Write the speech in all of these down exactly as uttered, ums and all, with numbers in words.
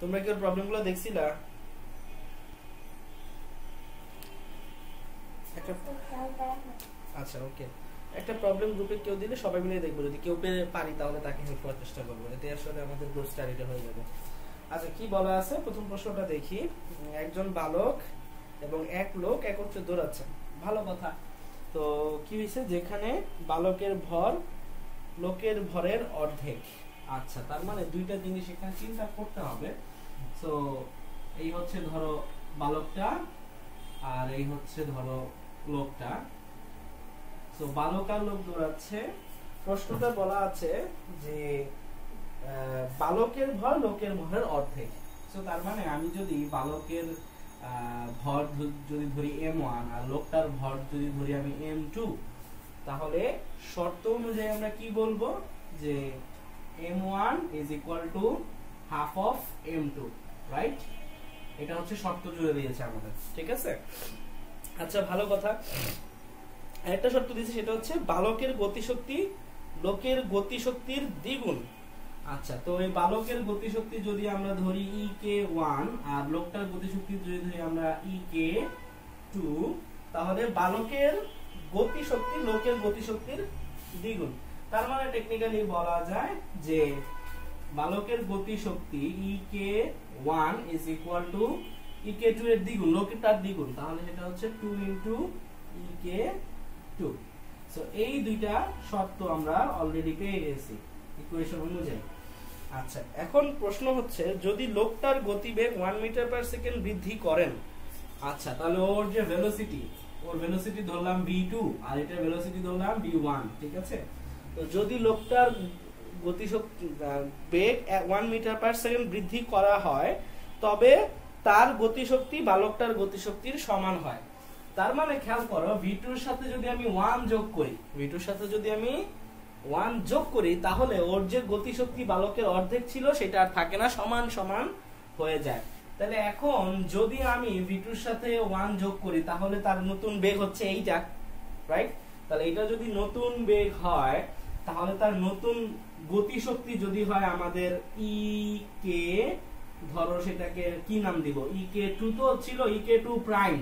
তোমরা কি প্রবলেমগুলো দেখছিলা? আচ্ছা ওকে, একটা প্রবলেম গ্রুপে কেউ দিলে সবাই মিলে দেখবো, যদি কেউ পারি তাহলে তাকে হেল্প করার চেষ্টা করবো, এতে আসলে আমাদের গ্রুপ স্টাডিটা হয়ে যাবে। আচ্ছা কি বলা আছে প্রথম প্রশ্নটা দেখি। একজন বালক এবং এক লোক একত্রে দৌড়াচ্ছে, ভালো কথা। তো কি হয়েছে, যেখানে বালকের ভর লোকের ভরের অর্ধেক। আচ্ছা তার মানে দুইটা জিনিস এখানে চিন্তা করতে হবে। তো এই হচ্ছে ধরো বালকটা আর এই হচ্ছে ধরো লোকটা। তো বালক আর লোক দৌড়াচ্ছে, প্রশ্নটা বলা আছে যে বালকের ভর লোকের ভরের অর্ধেক। তো তার মানে আমি যদি বালকের ভর যদি ধরি এম ওয়ান আর লোকটার ভর যদি ধরি আমি এম টু, তাহলে শর্ত অনুযায়ী আমরা কি বলবো যে M one is equal to half of M two, right? এটা হচ্ছে শর্ত জুড়ে দিয়েছে আমাদের, ঠিক আছে। আচ্ছা ভালো কথা, একটা শর্ত দিয়েছে, সেটা হচ্ছে বালকের গতিশক্তি লোকের গতিশক্তির দ্বিগুণ। আচ্ছা তো এই বালকের গতিশক্তি যদি আমরা ধরি ই কে ওয়ান আর লোকটার গতিশক্তি যদি ধরি আমরা ই কে টু, তাহলে বালকের গতিশক্তি লোকের গতিশক্তির দ্বিগুণ। তার মানে টেকনিক্যালি বলা যায় যে বালকের গতিশক্তি E K one is equal to E K two এর দ্বিগুণ, লোকেরটার দ্বিগুণ, তাহলে সেটা হচ্ছে two into E K two. So এই দুইটা শর্ত আমরা অলরেডি পেয়ে গেছি ইকুয়েশন অনুযায়ী। আচ্ছা এখন প্রশ্ন হচ্ছে যদি লোকটার গতিবেগ ওয়ান মিটার পার সেকেন্ড বৃদ্ধি করেন, আচ্ছা তাহলে ওর যে ভেলোসিটি, ওর ভেলোসিটি ধরলাম ভি টু আর এটার ভেলোসিটি ধরলাম ভি ওয়ান, ঠিক আছে। তো যদি লোকটার গতিশক্তি বেগ ওয়ান মিটার পার সেকেন্ড বৃদ্ধি করা হয়, তবে তার গতিশক্তি বালকটার গতিশক্তির সমান হয়। তার মানে খেয়াল করো, ভি টু এর সাথে যদি আমি ওয়ান যোগ করি, ভি টু এর সাথে যদি আমি ওয়ান যোগ করি, তাহলে ওর যে গতিশক্তি বালকের অর্ধেক ছিল সেটা আর থাকে না, সমান সমান হয়ে যায়। তাহলে এখন যদি আমি ভি টু এর সাথে ওয়ান যোগ করি, তাহলে তার নতুন বেগ হচ্ছে এইটা, রাইট? তাহলে এটা যদি নতুন বেগ হয়, তাহলে তার নতুন গতিশক্তি যদি হয় আমাদের ই কে, ধরো সেটাকে কি নাম দিব, ই কে টু তো ছিল ই কে টু প্রাইম,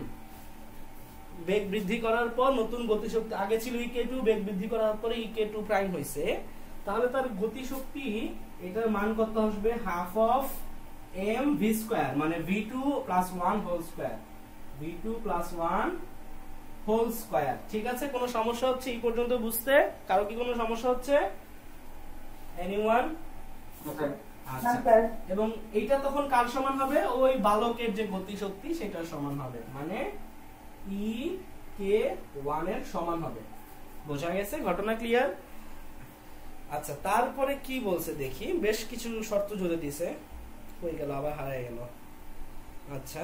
বেগ বৃদ্ধি করার পর নতুন গতিশক্তি, আগে ছিল ই কে টু, বেগ বৃদ্ধি করার পরে ই কে টু প্রাইম হইছে, তাহলে তার গতিশক্তি এটার মান কত আসবে, half of M V square, মানে V two plus one whole square, V two plus one whole square. ঠিক আছে, কোনো সমস্যা হচ্ছে এই পর্যন্ত বুঝতে? কারো কি কোনো সমস্যা হচ্ছে? এনিওয়ান? আচ্ছা, এবং এইটা তখন কার সমান হবে? ওই বালকের যে গতিশক্তি সেটার সমান হবে, মানে ই কে ওয়ান এর সমান হবে। বোঝা গেছে? ঘটনা ক্লিয়ার? আচ্ছা, তারপরে কি বলছে দেখি, বেশ কিছু শর্ত জুড়ে দিছে, হয়ে গেল আবার হারায় গেল। আচ্ছা,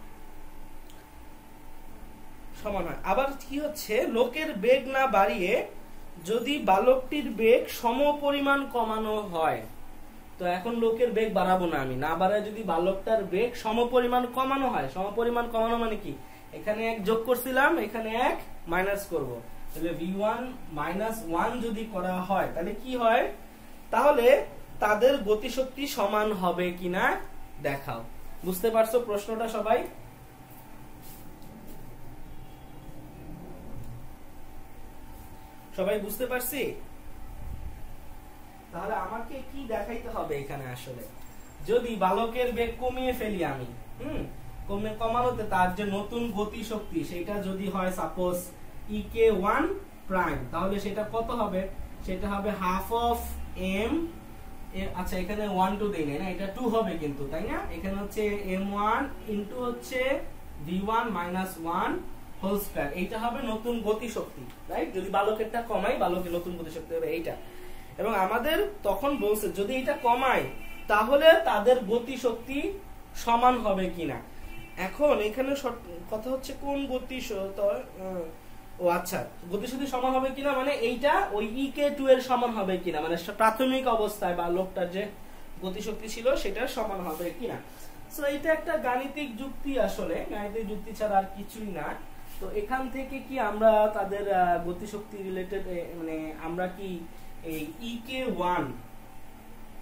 সমান হয়। আবার কি হচ্ছে, লোকের বেগ না বাড়িয়ে যদি বালকটির বেগ সমপরিমাণ কমানো হয়, তো এখন লোকের বেগ বাড়াবো না আমি, না বাড়ায় যদি বালকটার বেগ সমপরিমাণ কমানো হয়, সমপরিমাণ কমানো মানে কি, এখানে এক যোগ করছিলাম, এখানে এক মাইনাস করব, তাহলে ভি ওয়ান মাইনাস ওয়ান যদি করা হয় তাহলে কি হয়, তাহলে তাদের গতিশক্তি সমান হবে কিনা দেখাও। বুঝতে পারছো প্রশ্নটা সবাই? সবাই বুঝতে পারছি? তাহলে আমাকে কি দেখাইতে হবে এখানে, আসলে যদি বালকের বেগ কমিয়ে ফেলি আমি, হুম কমে কমানোতে তার যে নতুন গতি শক্তি সেটা যদি হয় suppose E K one prime, তাহলে সেটা কত হবে, সেটা হবে হাফ অফ এম, আচ্ছা এখানে ওয়ান টু দেই না, এটা টু হবে কিন্তু, তাই না? এখানে হচ্ছে এম ওয়ান ইনটু হচ্ছে V one minus one whole square, এইটা হবে নতুন গতি শক্তি, রাইট? যদি বালকেরটা কমাই, বালকের নতুন গতি শক্তি হবে এইটা। এবং আমাদের তখন বলছে যদি এটা কমাই তাহলে তাদের গতি শক্তি সমান হবে কিনা। এখন এখানে কথা হচ্ছে কোন গতি, ও আচ্ছা, গতিশক্তি সমান হবে কিনা মানে এইটা ওই ই কে টু এর সমান হবে কিনা, মানে প্রাথমিক অবস্থায় বা লোকটার যে গতিশক্তি ছিল সেটার সমান হবে কিনা। সো এটা একটা গাণিতিক যুক্তি, আসলে গাণিতিক যুক্তি ছাড়া আর কিছুই না। তো এখান থেকে কি আমরা তাদের গতিশক্তি রিলেটেড, মানে আমরা কি এই E K one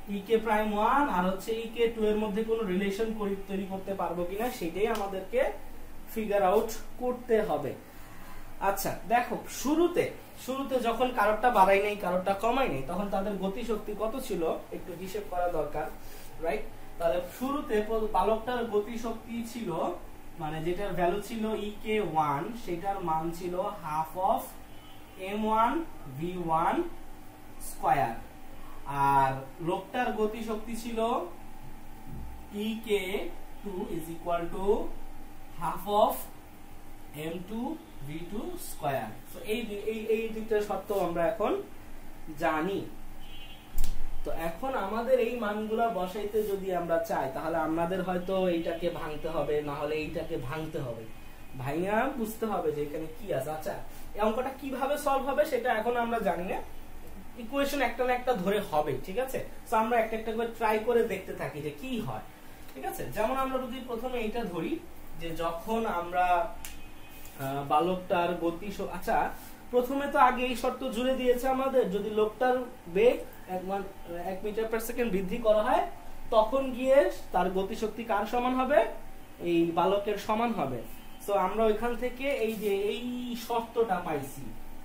E K prime one আর হচ্ছে ই কে টু এর মধ্যে কোনো রিলেশন তৈরি করতে পারবো কিনা সেটাই আমাদেরকে ফিগার আউট করতে হবে। আচ্ছা দেখো, শুরুতে শুরুতে যখন কারোরটা বাড়াই নাই কারোরটা কমাই নাই তখন তাদের গতিশক্তি কত ছিল একটু হিসেব করা দরকার, রাইট? তাহলে শুরুতে বালকটার গতিশক্তি ছিল, মানে যেটার ভ্যালু ছিল ই কে ওয়ান, সেটার মান ছিল half of M one V one square, আর লোকটার গতিশক্তি ছিল E K two is equal to half of M two V two square. So এই এই এই দুইটা শর্ত আমরা এখন জানি। তো এখন আমাদের এই মানগুলা বসাইতে যদি আমরা চাই তাহলে আমাদের হয়তো এইটাকে ভাঙতে হবে, না হলে এইটাকে ভাঙতে হবে, ভাইয়া বুঝতে হবে যে এখানে কি আছে। আচ্ছা এই অঙ্কটা কিভাবে সলভ হবে সেটা এখন আমরা জানি না, ইকুয়েশন একটা না একটা ধরে হবে, ঠিক আছে? সো আমরা একটা একটা করে ট্রাই করে দেখতে থাকি যে কি হয়, ঠিক আছে? যেমন আমরা যদি প্রথমে এইটা ধরি যে যখন আমরা বালকটার গতি, আচ্ছা প্রথমে তো আগে এই শর্ত জুড়ে দিয়েছে আমাদের, যদি লোকটার বেগ এক মিটার পার সেকেন্ড বৃদ্ধি করা হয় তখন গিয়ে তার গতিশক্তি কার সমান হবে? এই বালকের সমান হবে। সো আমরা ওইখান থেকে এই যে এই শর্তটা পাইছি,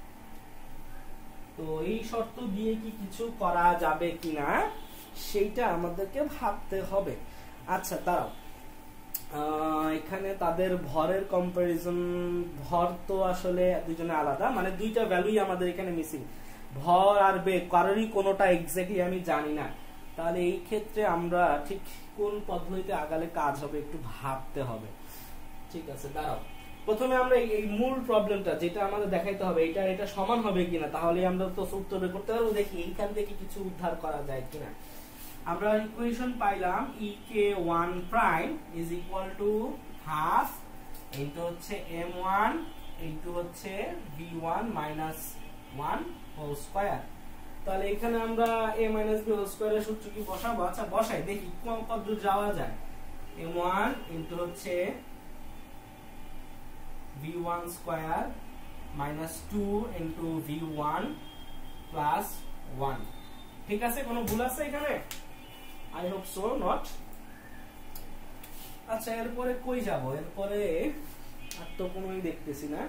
তো এই শর্ত দিয়ে কি কিছু করা যাবে কিনা সেইটা আমাদেরকে ভাবতে হবে। আচ্ছা দাঁড়াও, এখানে তাদের ভরের কম্পারিজন, ভর তো আসলে দুইজনে আলাদা, মানে দুইটা ভ্যালুই আমাদের এখানে মিসিং, ভর আর বেগ কারোরই কোনোটা এক্স্যাক্টলি আমি জানি না। তাহলে এই ক্ষেত্রে আমরা ঠিক কোন পদ্ধতিতে আগালে কাজ হবে একটু ভাবতে হবে, ঠিক আছে? দাঁড়াও, প্রথমে আমরা এই মূল প্রবলেমটা যেটা আমাদের দেখাইতে হবে এটা এটা সমান হবে কিনা, তাহলে আমরা তো উত্তর বের করতে পারবো। দেখি এইখান থেকে কিছু উদ্ধার করা যায় কিনা। আমরা ইকুয়েশন পাইলাম E K one prime is equal to half into হচ্ছে এম ওয়ান ইনটু হচ্ছে V one minus one whole square. তাহলে এখানে আমরা a মাইনাস b হোল স্কয়ারের সূত্র কি বসাবো? আচ্ছা বসাই দেখি কত দূর যাওয়া যায়। এম ওয়ান ইনটু হচ্ছে V one square minus two into V one plus one. ঠিক আছে, কোনো ভুল আছে এখানে? I hope so not. আচ্ছা এরপরে কই যাব? এরপরে আর তো কোনোই দেখতেছি না।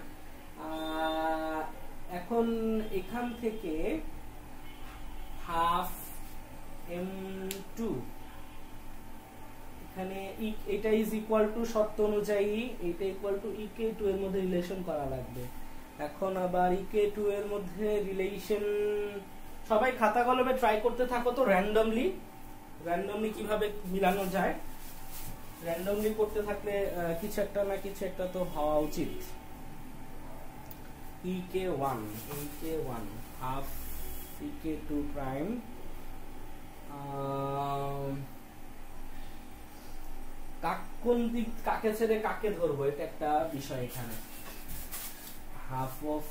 এখন এখান থেকে হাফ এম টু, এখানে এটা ইজ ইকুয়াল টু শর্ত অনুযায়ী এটা equal to E K two এর মধ্যে রিলেশন করা লাগবে। এখন আবার ই কে টু এর মধ্যে রিলেশন, সবাই খাতা কলমে ট্রাই করতে থাকো তো র্যান্ডমলি র্যান্ডমলি কিভাবে মিলানো যায়। র্যান্ডমলি করতে থাকলে কিছু একটা না কিছু একটা তো হওয়া উচিত। E K one E K one half E K two prime, কোন দিক কাকে ছেড়ে কাকে ধরবো এটা একটা বিষয় এখানে। হাফ অফ,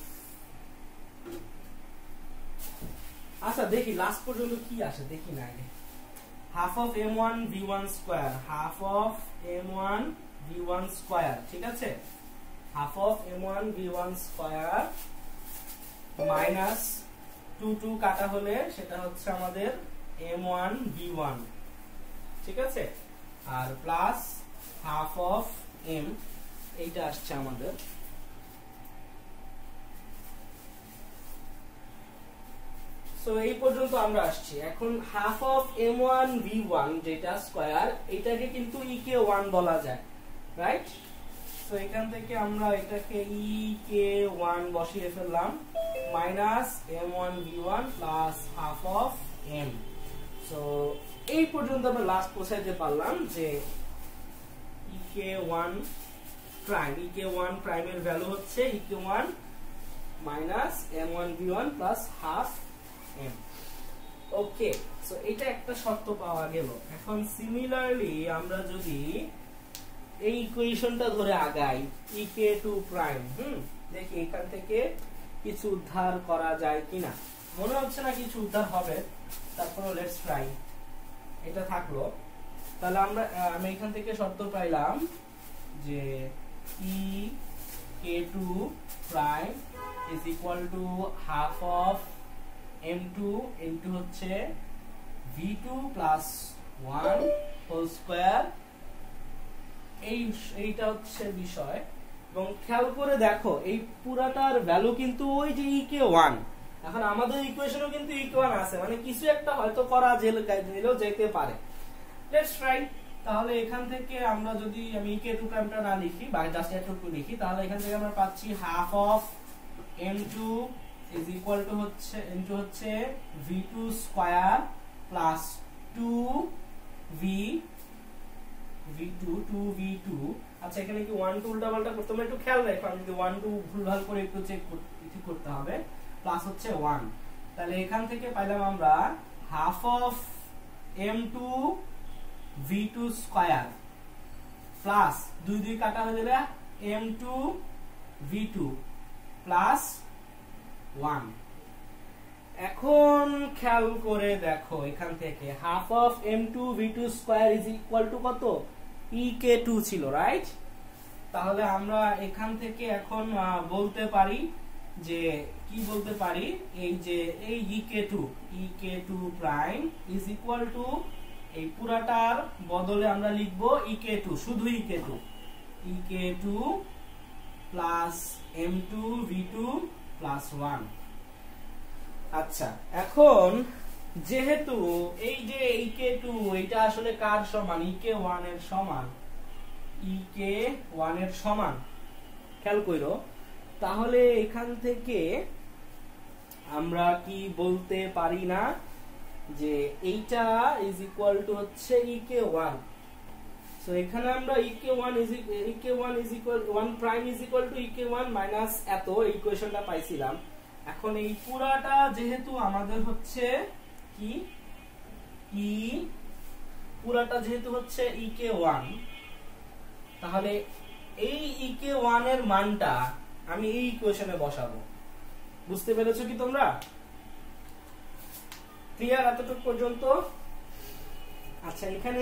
আচ্ছা দেখি লাস্ট পর্যন্ত কি আসে দেখি না আগে। Half of M one V one square, half of M one V one square, ঠিক আছে? Half of M one V one square minus two two কাটা হলে সেটা হচ্ছে আমাদের এম ওয়ান ভি ওয়ান, ঠিক আছে? আর প্লাস হাফ অফ এম, এইটা আসছে আমাদের। সো এই পর্যন্ত আমরা আসছি। এখন half of M one V one যেটা স্কয়ার, এটাকে কিন্তু ই কে ওয়ান বলা যায়, রাইট? সো এখান থেকে আমরা এটাকে ই কে ওয়ান বসিয়ে ফেললাম, minus M one V one plus half of M. So এই পর্যন্ত আমরা লাস্ট পৌঁছাইতে পারলাম যে E K one prime, E K one প্রাইমের ভ্যালু হচ্ছে E K one minus M one V one plus half M. Okay, so এটা একটা শর্ত পাওয়া গেল। এখন সিমিলারলি আমরা যদি এই ইকুয়েশনটা ধরে আগাই ই কে টু প্রাইম, হুম দেখি এখান থেকে কিছু উদ্ধার করা যায় কিনা। মনে হচ্ছে না কিছু উদ্ধার হবে, তারপর লেটস ট্রাই। এটা থাকলো, তাহলে আমরা আমি এখান থেকে শর্ত পাইলাম যে E K two prime is equal to half of M two into হচ্ছে V two plus one whole square, এই এইটা হচ্ছে বিষয়। এবং খেয়াল করে দেখো এই পুরাটার ভ্যালু কিন্তু ওই যে ইকে ওয়ান। এখন আমাদের ইকুয়েশনও কিন্তু ইকে ওয়ান আছে, মানে কিছু একটা হয়তো করা গেলেও যেতে পারে। Let's try. তাহলে এখান থেকে আমরা যদি আমি ইকে টু প্রাইমটা না লিখি বা জাস্ট এটুকু লিখি, তাহলে এখান থেকে আমরা পাচ্ছি half of M two is equal to হচ্ছে এম টু হচ্ছে V two square plus two V V two two V two. আচ্ছা এখানে কি ওয়ান টু উল্টা পাল্টা করতে হবে, একটু খেয়াল রাখো, আমি যদি ওয়ান টু ভুলভাল করে একটু চেক করতে হবে। প্লাস হচ্ছে ওয়ান, তাহলে এখান থেকে পাইলাম আমরা half of M two V two square plus দুই দুই কাটা হয়ে গেলে M two V two plus one. এখন খেয়াল করে দেখো এখান থেকে half of M two V two square is equal to কত, ই কে টু ছিল, রাইট? তাহলে আমরা এখান থেকে এখন বলতে পারি যে কি বলতে পারি, এই যে এই E K two E K two prime is equal to এই পুরাটার বদলে আমরা লিখবো ই কে টু, শুধু E K two E K two plus M two V two plus one. আচ্ছা এখন যেহেতু এই যে ই কে টু এটা আসলে কার সমান, ই কে ওয়ান এর সমান, ই কে ওয়ান এর সমান, খেয়াল করো, তাহলে এখান থেকে আমরা কি বলতে পারি না যে এইটা ইজ ইকুয়াল টু হচ্ছে ই কে ওয়ান। সো এখানে আমরা E K one is E K one is equal one prime is equal to E K one minus এত ইকুয়েশনটা পাইছিলাম। এখন এই পুরাটা যেহেতু আমাদের হচ্ছে কি ই পুরাটা যেহেতু হচ্ছে ই কে ওয়ান, তাহলে এই ই কে ওয়ান এর মানটা আমি এই ইকুয়েশনে বসাবো। বুঝতে পেরেছো কি তোমরা? ক্লিয়ার এতটুকু পর্যন্ত? আচ্ছা এখানে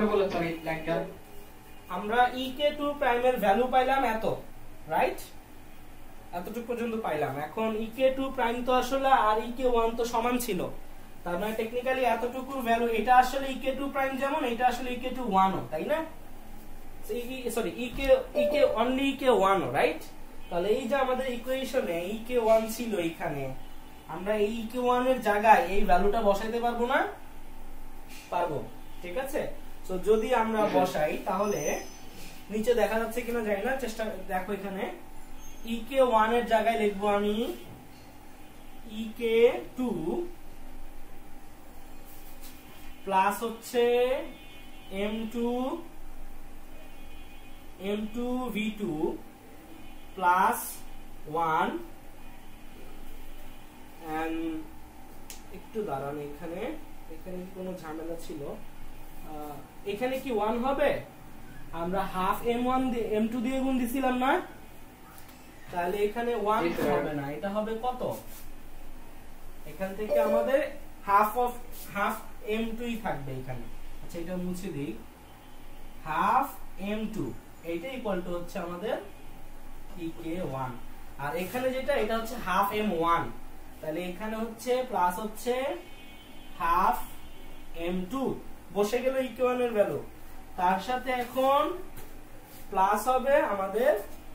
আমরা ই কে টু প্রাইমের ভ্যালু পাইলাম এত, রাইট? এতটুকু পর্যন্ত পাইলাম। এখন ই কে টু প্রাইম তো আসলে আর ই কে ওয়ান তো সমান ছিল, তার মানে টেকনিক্যালি এতটুকুর ভ্যালু এটা আসলে ই কে টু প্রাইম যেমন এটা আসলে ই কে টু ওয়ান ও, তাই না? Sorry E K E K only E K one ও, রাইট? তাহলে এই যে আমাদের ইকুয়েশনে ই কে ওয়ান ছিল, এখানে আমরা এই ই কে ওয়ান এর জায়গায় এই ভ্যালুটা বসাইতে পারবো না? পারবো, ঠিক আছে? সো যদি আমরা বসাই তাহলে নিচে দেখা যাচ্ছে কিনা জানি না, চেষ্টা দেখো, এখানে ই কে ওয়ান এর জায়গায় লিখবো আমি ই কে টু প্লাস হচ্ছে M two M two V two plus one. একটু দাঁড়ান, এখানে এখানে কি কোনো ঝামেলা ছিল? এখানে কি ওয়ান হবে? আমরা half M one M two দিয়ে গুণ দিছিলাম না, তাহলে এখানে ওয়ান হবে না, এটা হবে কত? এখান থেকে আমাদের half of half M two ই থাকবে এখানে। আচ্ছা এটা মুছে দিই, হাফ এম টু এইটা ইকুয়াল টু হচ্ছে আমাদের ই কে ওয়ান, আর এখানে যেটা এটা হচ্ছে হাফ এম ওয়ান, তাহলে এখানে হচ্ছে প্লাস হচ্ছে হাফ এম টু, বসে গেল ই কে ওয়ান এর ভ্যালু, তার সাথে এখন প্লাস হবে আমাদের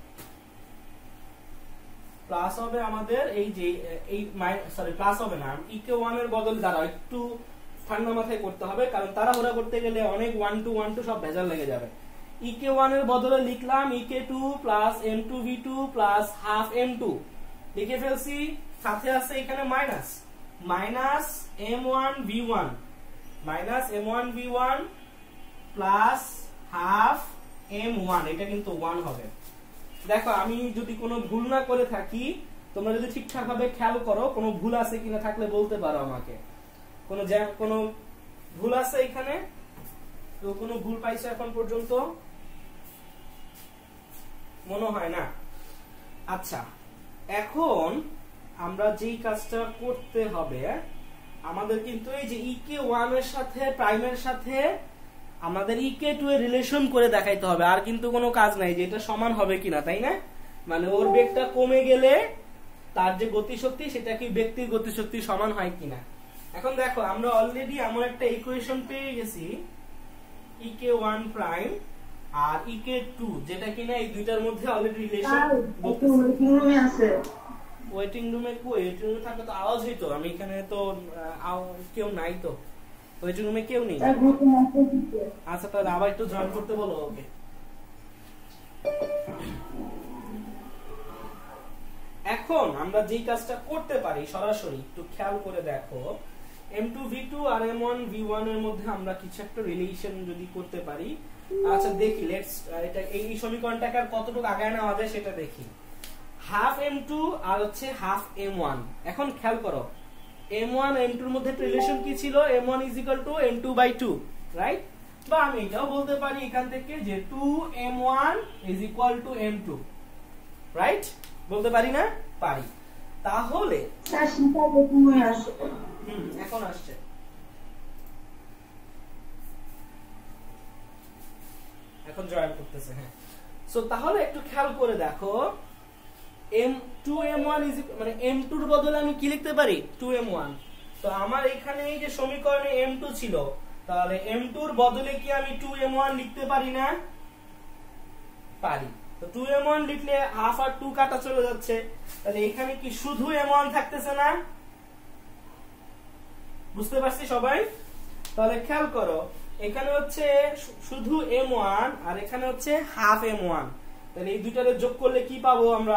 প্লাস হবে আমাদের এই যে এই সরি প্লাস হবে না, ই কে ওয়ান এর বদলে দাঁড়াও, একটু ঠান্ডা মাথায় করতে হবে, কারণ তাড়াহুড়া করতে গেলে অনেক ওয়ান টু ওয়ান টু সব ভেজাল লেগে যাবে। ই কে ওয়ান এর বদলে লিখলাম E K two plus M two V two plus half M two, লিখে ফেলছি, সাথে আছে এখানে minus minus M one V one minus M one V one plus half M one, এটা কিন্তু ওয়ান হবে। দেখো আমি যদি কোনো ভুল না করে থাকি, তোমরা যদি ঠিকঠাক ভাবে খেয়াল করো, কোনো ভুল আছে কিনা থাকলে বলতে পারো আমাকে। কোনো কোনো ভুল আছে এখানে? তো কোনো ভুল পাইছো এখন পর্যন্ত? মনে হয় না। আচ্ছা এখন আমরা যেই কাজটা করতে হবে, আমাদের কিন্তু এই যে ই কে ওয়ান এর সাথে প্রাইমের সাথে আমাদের ই কে টু এর রিলেশন করে দেখাইতে হবে, আর কিন্তু কোনো কাজ নাই যে এটা সমান হবে কিনা, তাই না? মানে ওর বেগটা কমে গেলে তার যে গতিশক্তি সেটা কি ব্যক্তির গতিশক্তি সমান হয় কিনা, এখন দেখো আমরা অলরেডি এমন একটা ইকুয়েশন পেয়ে গেছি ই কে ওয়ান প্রাইম আর ই কে টু, যেটা কিনা এই দুইটার মধ্যে অলরেডি রিলেশন আছে। ওয়েটিং রুমে কই? ওয়েটিং রুমে থাকলে তো আওয়াজ হইতো। আমি এখানে তো কেউ নাই, তো ওয়েটিং রুমে কেউ নেই। আচ্ছা তাহলে আবার একটু জয়েন করতে বলো ওকে। এখন আমরা যেই কাজটা করতে পারি সরাসরি একটু খেয়াল করে দেখো, এম টু ভি টু আর এম ওয়ান ভি ওয়ান এর মধ্যে আমরা কিছু একটা রিলেশন যদি করতে পারি। আচ্ছা দেখি, লেটস এটা এই সমীকরণটাকে আর কতটুকু আগায় নেওয়া যায় সেটা দেখি। হাফ এম টু আর হচ্ছে হাফ এম ওয়ান। এখন খেয়াল করো এম ওয়ান এম টু এর মধ্যে রিলেশন কি ছিল? M one is equal to M two by two, right? বা আমি এটাও বলতে পারি এখান থেকে যে two M one is equal to M two, right? বলতে পারি না? পারি। তাহলে হুম এখন আসছে, এখন জয়েন করতেছে। হ্যাঁ, সো তাহলে একটু খেয়াল করে দেখো M two M one is মানে এম টু এর বদলে আমি কি লিখতে পারি? Two M one. তো আমার এখানে এই যে সমীকরণে এম টু ছিল, তাহলে এম টু এর বদলে কি আমি টু এম ওয়ান লিখতে পারি না? পারি। তো টু এম ওয়ান লিখলে হাফ আর টু কাটা চলে যাচ্ছে, তাহলে এখানে কি শুধু এম ওয়ান থাকতেছে না? বুঝতে পারছি সবাই? তাহলে খেয়াল করো এখানে হচ্ছে শুধু এম ওয়ান আর এখানে হচ্ছে হাফ এম ওয়ান। তাহলে এই দুইটারে যোগ করলে কি পাবো আমরা?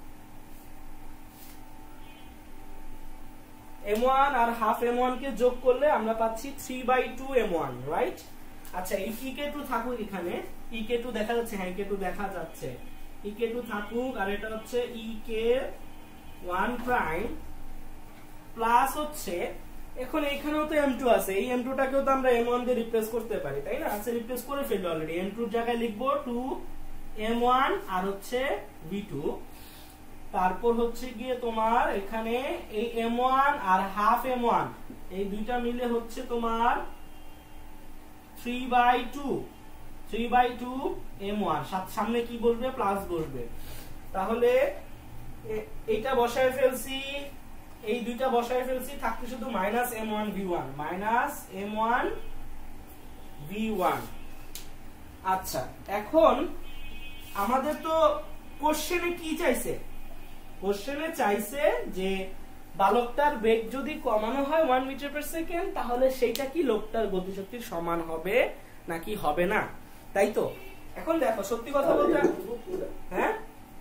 এম ওয়ান আর হাফ এম ওয়ান কে যোগ করলে আমরা পাচ্ছি three by two M one, right? আচ্ছা এই ই কে টু থাকুক এখানে, ই কে টু দেখা যাচ্ছে, হ্যাঁ ই কে টু দেখা যাচ্ছে, ই কে টু থাকুক। আর এটা হচ্ছে E K one prime plus হচ্ছে, এখন এখানেও তো এম টু আছে, এই এম টু টাকেও তো আমরা এম ওয়ান দিয়ে রিপ্লেস করতে পারি, তাই না? আচ্ছা রিপ্লেস করে ফেললো অলরেডি। এম টু এর জায়গায় লিখবো টু এম ওয়ান আর হচ্ছে ভি টু। তারপর হচ্ছে গিয়ে তোমার এখানে এই এম ওয়ান আর হাফ এম ওয়ান এই দুইটা মিলে হচ্ছে তোমার three by two, three by two M one. সামনে কি বসবে? প্লাস বসবে। তাহলে এইটা বসায় ফেলছি, এই দুইটা বসায় ফেলছি, থাকতে শুধু minus M one V one, minus M one V one. আচ্ছা এখন আমাদের তো কোশ্চেনে কি চাইছে? কোশ্চেনে চাইছে যে বালকটার বেগ যদি কমানো হয় ওয়ান মিটার পার সেকেন্ড, তাহলে সেইটা কি লোকটার গতিশক্তির সমান হবে নাকি হবে না, তাই তো? এখন দেখো সত্যি কথা বলতে, হ্যাঁ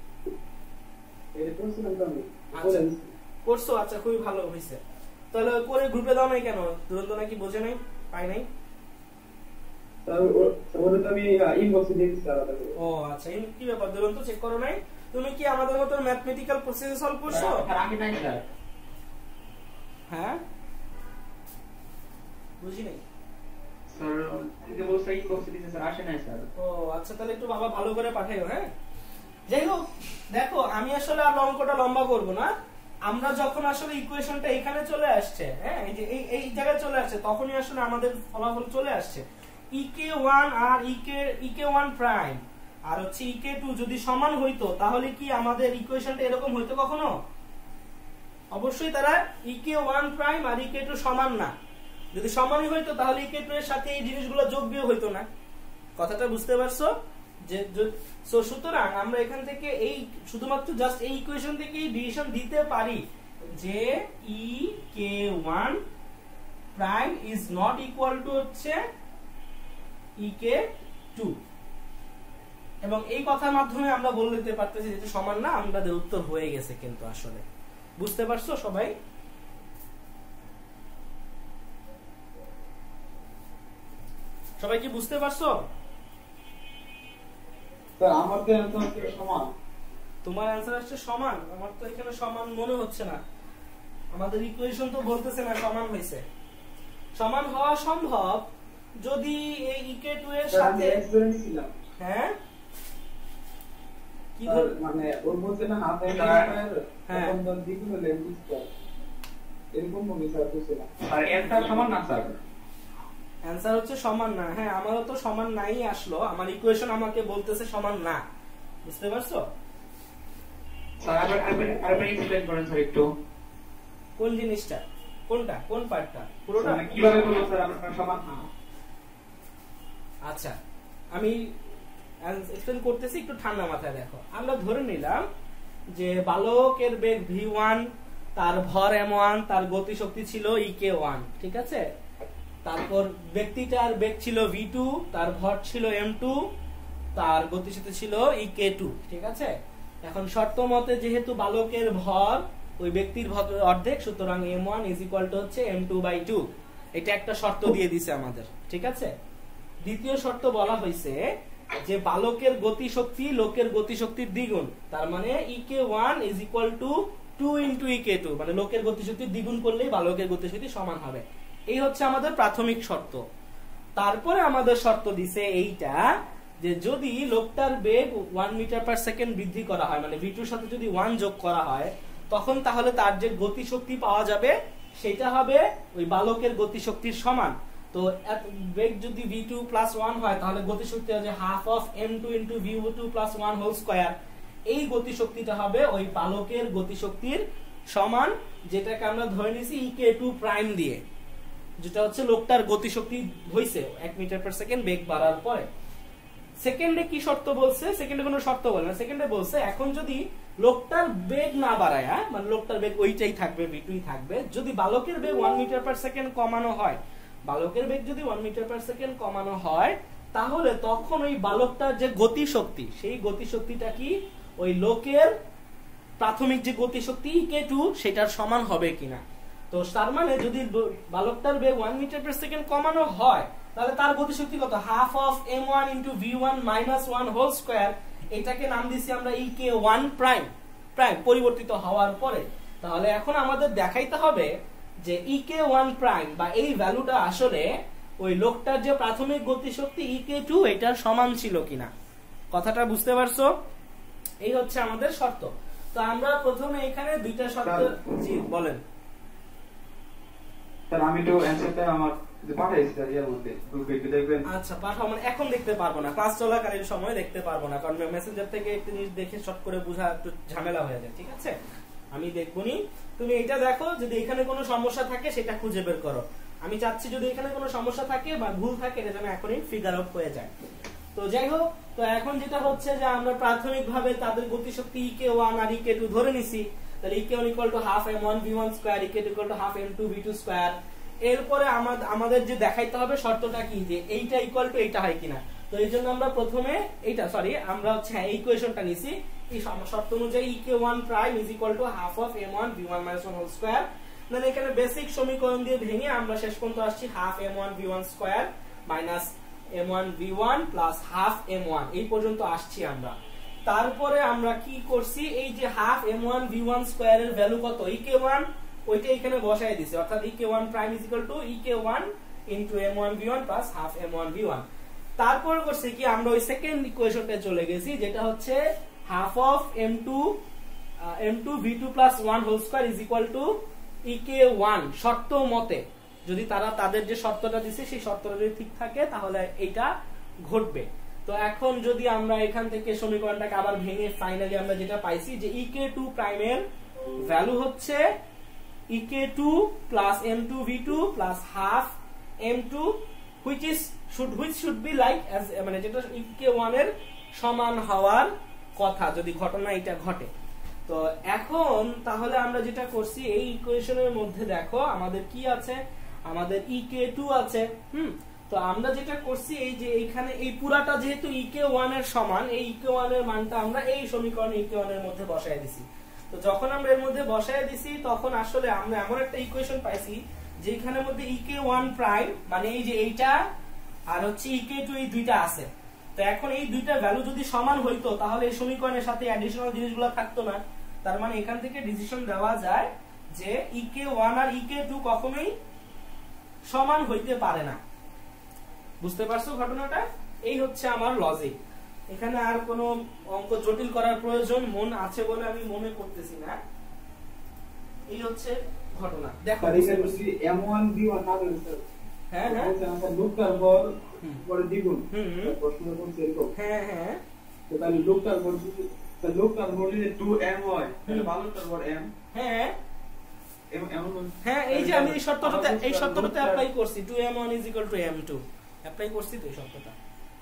করছো, আচ্ছা খুবই ভালো হয়েছে। তাহলে করে গ্রুপে দাও নাই কেন? দুরন্ত নাকি বোঝে নাই, পাই নাই? ও আচ্ছা, কি ব্যাপার দুরন্ত, চেক করো নাই? তুমি কি আমাদের মতো ম্যাথমেটিক্যাল প্রসেস সলভ করছো? আমি নাই স্যার। হ্যাঁ বুঝি নাই স্যার, দিতে বলছে ইনবক্সে দিতে স্যার, আসে নাই স্যার। ও আচ্ছা, তাহলে একটু বাবা ভালো করে পাঠাইও। হ্যাঁ যাই হোক, দেখো আমি আসলে আর অঙ্কটা লম্বা করব না। আমরা যখন আসলে ইকুয়েশনটা এখানে চলে আসছে, হ্যাঁ এই যে এই এই জায়গায় চলে আসছে, তখনই আসলে আমাদের ফলাফল চলে আসছে। ই কে ওয়ান আর E K E K one prime আর হচ্ছে ই কে টু যদি সমান হইতো, তাহলে কি আমাদের ইকুয়েশনটা এরকম হইতো কখনো? অবশ্যই তারা ই কে ওয়ান প্রাইম আর ই কে টু সমান না। যদি সমানই হইতো তাহলে ই কে টু এর সাথে এই জিনিসগুলো যোগ বিয়োগ হইতো না। কথাটা বুঝতে পারছো? যে সো সুতরাং আমরা এখান থেকে এই শুধুমাত্র জাস্ট এই ইকুয়েশন থেকে ডিভিশন দিতে পারি যে E K one prime is not equal to হচ্ছে ই কে টু, এবং এই কথার মাধ্যমে আমরা বলে দিতে পারতেছি যেটা সমান না, আমাদের উত্তর হয়ে গেছে। কিন্তু আসলে বুঝতে পারছো সবাই? সবাই কি বুঝতে পারছো? স্যার আমার তো অ্যানসার সমান। তোমার অ্যানসার আসছে সমান, আমার তো এখানে সমান মনে হচ্ছে না। আমাদের ইকুয়েশন তো বলতেছে না সমান হয়েছে। সমান হওয়া সম্ভব যদি এই ই কে টু এর সাথে এক্সপেরিয়েন্স ছিলাম। হ্যাঁ কি স্যার মানে ওর মধ্যে না হাফ এর হ্যাঁ তখন তো দিকে হলে বুঝতে এরকম হবে স্যার, বুঝছিলাম। আর অ্যানসার সমান না স্যার, অ্যানসার হচ্ছে সমান না। হ্যাঁ আমারও তো সমান নাই আসলো, আমার ইকুয়েশন আমাকে বলতেছে সমান না। বুঝতে পারছো? স্যার আবার আবার আবার এক্সপ্লেইন করেন স্যার একটু। কোন জিনিসটা? কোনটা কোন পার্টটা পুরোটা মানে কিভাবে বলবো স্যার আপনার সমান না? আচ্ছা আমি এক্সপ্লেন করতেছি, একটু ঠান্ডা মাথায় দেখো। আমরা ধরে নিলাম যে বালকের বেগ ভি ওয়ান, তার ভর এম ওয়ান, তার গতি শক্তি ছিল ই কে ওয়ান, ঠিক আছে। তারপর ব্যক্তিটার বেগ ছিল ভি টু, তার ভর ছিল এম টু, তার গতি শক্তি ছিল ই কে টু, ঠিক আছে। এখন শর্ত মতে যেহেতু বালকের ভর ওই ব্যক্তির ভর অর্ধেক, সুতরাং M one is equal to হচ্ছে এম টু বাই টু। এটা একটা শর্ত দিয়ে দিছে আমাদের, ঠিক আছে। দ্বিতীয় শর্ত বলা হয়েছে যে বালকের গতি শক্তি লোকের গতি শক্তির দ্বিগুণ, তার মানে E K one is equal to two into E K two, মানে লোকের গতি শক্তির দ্বিগুণ করলেই বালকের গতি শক্তি সমান হবে। এই হচ্ছে আমাদের প্রাথমিক শর্ত। তারপরে আমাদের শর্ত দিছে এইটা যে যদি লোকটার বেগ ওয়ান মিটার পার সেকেন্ড বৃদ্ধি করা হয়, মানে ভি টুর সাথে যদি ওয়ান যোগ করা হয়, তখন তাহলে তার যে গতি শক্তি পাওয়া যাবে সেটা হবে ওই বালকের গতি শক্তির সমান। তো বেগ যদি ভি টু প্লাস ওয়ান হয় তাহলে গতি শক্তি হবে half of M two into V two plus one whole square. এই গতি শক্তিটা হবে ওই বালকের গতি শক্তির সমান, যেটাকে আমরা ধরে নিছি ই কে টু প্রাইম দিয়ে, যেটা হচ্ছে লোকটার গতি শক্তি হইছে এক মিটার পার সেকেন্ড বেগ বাড়ার পরে। সেকেন্ডে কি শর্ত বলছে? সেকেন্ডে কোনো শর্ত বলে না, সেকেন্ডে বলছে এখন যদি লোকটার বেগ না বাড়ায়, মানে লোকটার বেগ ওইটাই থাকবে, ভি টুই থাকবে, যদি বালকের বেগ ওয়ান মিটার পার সেকেন্ড কমানো হয়, বালকের বেগ যদি ওয়ান মিটার পার সেকেন্ড কমানো হয়, তাহলে তখন ওই বালকটার যে গতি শক্তি, সেই গতি শক্তিটা কি ওই লোকের প্রাথমিক যে গতি শক্তি ই কে টু সেটার সমান হবে কিনা। তো তার মানে যদি বালকটার বেগ ওয়ান মিটার পার সেকেন্ড কমানো হয়, তাহলে তার গতি শক্তি কত? Half of M one into V one minus one whole square. এটাকে নাম দিছি আমরা E K one prime, prime পরিবর্তিত হওয়ার পরে। তাহলে এখন আমাদের দেখাইতে হবে যে ই কে ওয়ান প্রাইম বা এই ভ্যালুটা আসলে ওই লোকটার যে প্রাথমিক গতি শক্তি ই কে টু এটার সমান ছিল কিনা। কথাটা বুঝতে পারছো? এই হচ্ছে আমাদের শর্ত। তো আমরা প্রথমে এখানে দুইটা শর্ত, জি বলেন স্যার। আমি তো অ্যানসারটা আমার পাঠাইছি স্যার, ইয়া বলতে গ্রুপে একটু দেখবেন। আচ্ছা পাঠাও, মানে এখন দেখতে পারবো না, ক্লাস চলাকালীন সময় দেখতে পারবো না, কারণ মেসেঞ্জার থেকে একটু জিনিস দেখে শর্ট করে বোঝা একটু ঝামেলা হয়ে যায়, ঠিক আছে। আমি দেখবনি, তুমি এটা দেখো, যদি এখানে কোনো সমস্যা থাকে সেটা খুঁজে বের করো। আমি চাচ্ছি যদি এখানে কোনো সমস্যা থাকে বা ভুল থাকে এটা যেন এখনই ফিগার আউট হয়ে যায়। তো যাই হোক, তো এখন যেটা হচ্ছে যে আমরা প্রাথমিকভাবে তাদের গতিশক্তি ই কে ওয়ান আর ই কে টু ধরে নিছি, তাহলে E K one equal to half M one V one square, E K two equal to half M two V two square. এরপরে আমাদের যে দেখাইতে হবে শর্তটা কি, যে এইটা ইকুয়াল টু এইটা হয় কিনা। তো এই জন্য আমরা প্রথমে এইটা সরি আমরা হচ্ছে এই ইকুয়েশনটা নিছি, এই শর্ত অনুযায়ী E K one prime is equal to half of M one V one minus one whole square. মানে এখানে বেসিক সমীকরণ দিয়ে ভেঙে আমরা শেষ পর্যন্ত আসছি half M one V one square minus M one V one plus half M one, এই পর্যন্ত আসছি আমরা। তারপরে আমরা কি করছি, এই যে half M one V one square এর ভ্যালু কত, ই কে ওয়ান, ওইটা এখানে বসায় দিছি, অর্থাৎ E K one prime is equal to E K one into M one V one plus half M one V one. তারপর করছি কি, আমরা ওই সেকেন্ড ইকুয়েশনটা চলে গেছি, যেটা হচ্ছে half of M two M two V two plus one whole square is equal to E K one. শর্ত মতে যদি তারা তাদের যে শর্তটা দিছে সেই শর্তটা যদি ঠিক থাকে তাহলে এটা ঘটবে। তো এখন যদি আমরা এখান থেকে সমীকরণটাকে আবার ভেঙে ফাইনালি আমরা যেটা পাইছি যে ই কে টু প্রাইমের ভ্যালু হচ্ছে E K two plus M two V two plus half M two, which is should which should be like as মানে যেটা ই কে ওয়ান এর সমান হওয়ার কথা যদি ঘটনা এটা ঘটে। তো এখন তাহলে আমরা যেটা করছি, এই ইকুয়েশনের মধ্যে দেখো আমাদের কি আছে, আমাদের ই কে টু আছে। হুম তো আমরা যেটা করছি, এই যে এইখানে এই পুরাটা যেহেতু ই কে ওয়ান এর সমান, এই ই কে ওয়ান এর মানটা আমরা এই সমীকরণে ই কে ওয়ান এর মধ্যে বসায় দিছি। তো যখন আমরা এর মধ্যে বসায় দিছি তখন আসলে আমরা এমন একটা ইকুয়েশন পাইছি যেখানের মধ্যে ই কে ওয়ান প্রাইম মানে এই যে এইটা আর হচ্ছে ই কে টু, এই দুইটা আছে। তো এখন এই দুইটা ভ্যালু যদি সমান হইতো তাহলে এই সমীকরণের সাথে অ্যাডিশনাল জিনিসগুলো থাকতো না। তার মানে এখান থেকে ডিসিশন দেওয়া যায় যে ই কে ওয়ান আর ই কে টু কখনোই সমান হইতে পারে না। বুঝতে পারছো ঘটনাটা? এই হচ্ছে আমার লজিক। এখানে আর কোনো অঙ্ক জটিল করার প্রয়োজন মন আছে বলে আমি মনে করতেছি না। এই হচ্ছে ঘটনা। দেখো এম ওয়ান ভি ওয়ান না বলেন স্যার। হ্যাঁ হ্যাঁ আমরা লোকটার ভর পরে দ্বিগুণ প্রশ্ন করতে এরকম। হ্যাঁ হ্যাঁ তো তাহলে লোকটার ভর তাহলে লোকটার ভর যদি টু এম হয় তাহলে বালকটার ভর m। হ্যাঁ হ্যাঁ এই যে আমি এই শর্তটাতে এই শর্তটাতে অ্যাপ্লাই করছি two M one is equal to M two apply করছি তো এই শর্তটা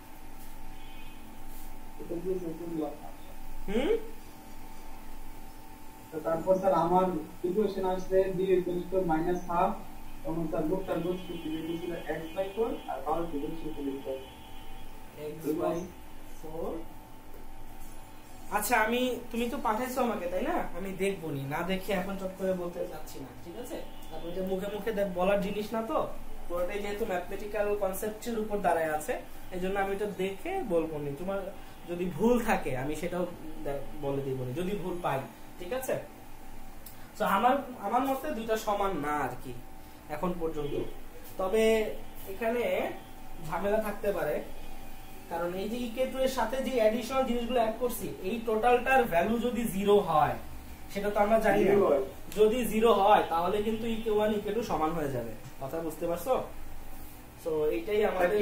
হুম তো তারপর স্যার আমার ইকুয়েশন আসছে d equal to minus half তখন স্যার লোকটার গোস করতে দিয়েছিল x বাই ফোর আর পাওয়ার গোস করতে দিয়েছিল x বাই ফোর আচ্ছা আমি তুমি তো পাঠাইছো আমাকে তাই না আমি দেখবনি না দেখে এখন চট করে বলতে চাচ্ছি না ঠিক আছে তারপরে যে মুখে মুখে বলার জিনিস না তো পুরোটাই যেহেতু ম্যাথমেটিক্যাল কনসেপ্টের উপর দাঁড়ায় আছে এজন্য আমি এটা দেখে বলবো না তোমার যদি ভুল থাকে আমি সেটাও বলে দিব না যদি ভুল পাই ঠিক আছে তো আমার আমার মতে দুইটা সমান না আর কি এখন পর্যন্ত তবে এখানে ঝামেলা থাকতে পারে কারণ এই যে ইকে টু এর সাথে যে অ্যাডিশনাল জিনিসগুলো অ্যাড করছি এই টোটালটার ভ্যালু যদি জিরো হয় সেটা তো আমরা জানি না যদি জিরো হয় তাহলে কিন্তু ইকে ওয়ান ইকে টু সমান হয়ে যাবে কথা বুঝতে পারছো সো এইটাই আমাদের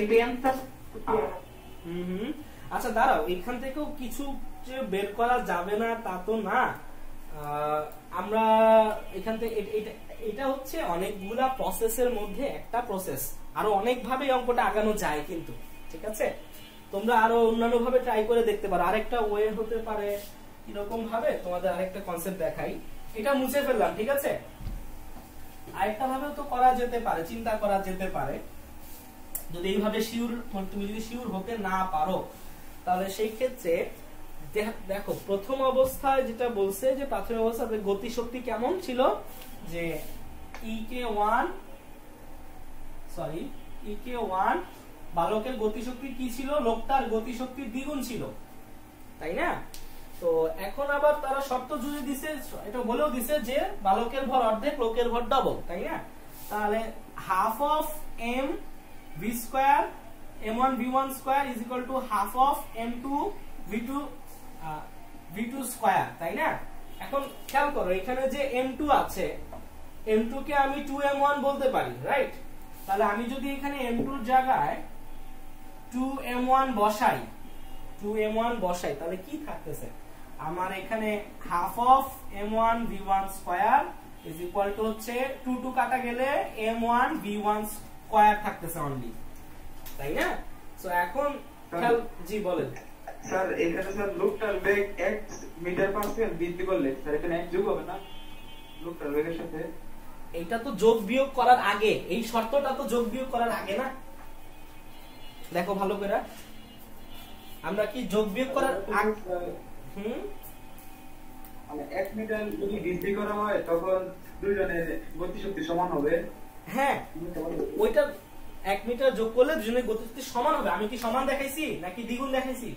হুম হুম আচ্ছা দাঁড়াও এখান থেকেও কিছু যে বের করা যাবে না তা তো না আমরা এখান থেকে এটা হচ্ছে অনেকগুলা প্রসেসের মধ্যে একটা প্রসেস আরো অনেক ভাবে অঙ্কটা আগানো যায় কিন্তু ঠিক আছে তোমরা আরো অন্যান্য ভাবে ট্রাই করে দেখতে পারো আরেকটা ওয়ে হতে পারে এরকম ভাবে তোমাদের আরেকটা কনসেপ্ট দেখাই এটা মুছে ফেললাম ঠিক আছে আরেকটা ভাবেও তো করা যেতে পারে চিন্তা করা যেতে পারে যদি এইভাবে শিওর তুমি যদি শিওর হতে না পারো তাহলে সেই ক্ষেত্রে দেখো প্রথম অবস্থায় যেটা বলছে যে প্রাথমিক অবস্থাতে গতি শক্তি কেমন ছিল যে E K one sorry E K one বালকের গতিশক্তি কি ছিল লোকটার গতিশক্তির দ্বিগুণ ছিল তাই না তো এখন আবার তারা শর্ত জুড়ে দিছে এটা বলেও দিছে যে বালকের ভর অর্ধেক লোকের ভর ডবল তাই না তাহলে half of M V square M one V one square is equal to half of M two V two V two square তাই না এখন খেয়াল করো এখানে যে এম টু আছে এম টু কে আমি টু এম ওয়ান বলতে পারি রাইট তাহলে আমি যদি এখানে এম টু এর জায়গায় টু এম ওয়ান বসাই টু এম ওয়ান বসাই তাহলে কি থাকতেছে আমার এখানে half of M one V one square is equal to হচ্ছে টু টু কাটা গেলে M one V one square থাকতেছে অনলি তাই না সো এখন খেয়াল জি বলেন স্যার এখানে স্যার লোকটার বেগ x মিটার পার সেকেন্ড বৃদ্ধি করলে স্যার এখানে এক যোগ হবে না লোকটার বেগের সাথে এইটা তো যোগ বিয়োগ করার আগে এই শর্তটা তো যোগ বিয়োগ করার আগে না দেখো ভালো করে আমরা কি যোগ বিয়োগ করার আগে হুম মানে এক মিটার যদি বৃদ্ধি করা হয় তখন দুইজনের গতিশক্তি সমান হবে হ্যাঁ ওইটা এক মিটার যোগ করলে দুজনের গতিশক্তি সমান হবে আমি কি সমান দেখাইছি নাকি দ্বিগুণ দেখাইছি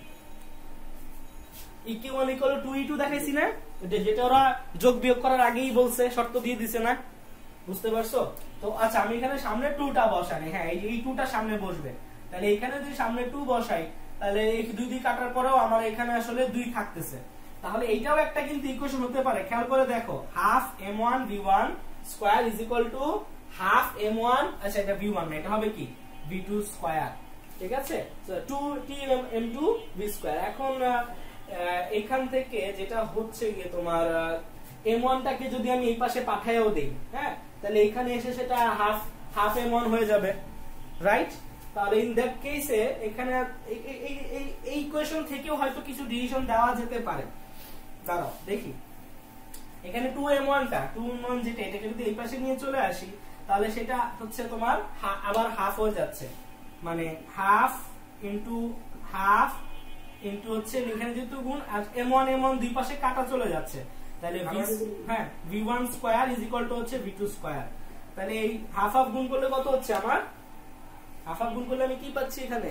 E K one equal to E two দেখাইছি না যেটা ওরা যোগ বিয়োগ করার আগেই বলছে শর্ত দিয়ে দিছে না বুঝতে পারছো তো আচ্ছা আমি এখানে সামনে টু টা বসাই হ্যাঁ এই টু টা সামনে বসবে তাহলে এখানে যদি সামনে টু বসাই তাহলে এই দুই দুই কাটার পরেও আমার এখানে আসলে দুই থাকতেছে তাহলে এইটাও একটা কিন্তু ইকুয়েশন হতে পারে খেয়াল করে দেখো half M one V one square is equal to half M one আচ্ছা এটা ভি ওয়ান না এটা হবে কি ভি টু স্কয়ার ঠিক আছে so two T M two V square এখন এখান থেকে যেটা হচ্ছে গিয়ে তোমার এম ওয়ান টাকে যদি আমি এই পাশে পাঠায়ও দেই হ্যাঁ তাহলে এখানে এসে সেটা হাফ হাফ এম ওয়ান হয়ে যাবে রাইট তাহলে ইন দ্যাট কেসে এখানে এই এই এই ইকুয়েশন থেকেও হয়তো কিছু ডিসিশন দেওয়া যেতে পারে দাঁড়াও দেখি এখানে টু এম ওয়ান টা টু এম ওয়ান যেটা এটাকে যদি এই পাশে নিয়ে চলে আসি তাহলে সেটা হচ্ছে তোমার আবার হাফ হয়ে যাচ্ছে মানে হাফ ইনটু হাফ ইনটু হচ্ছে এখানে যেহেতু গুণ আর এম ওয়ান এম ওয়ান দুই পাশে কাটা চলে যাচ্ছে তাহলে হ্যাঁ V one square is equal to হচ্ছে ভি টু স্কয়ার তাহলে এই হাফ হাফ গুণ করলে কত হচ্ছে আমার হাফ হাফ গুণ করলে আমি কি পাচ্ছি এখানে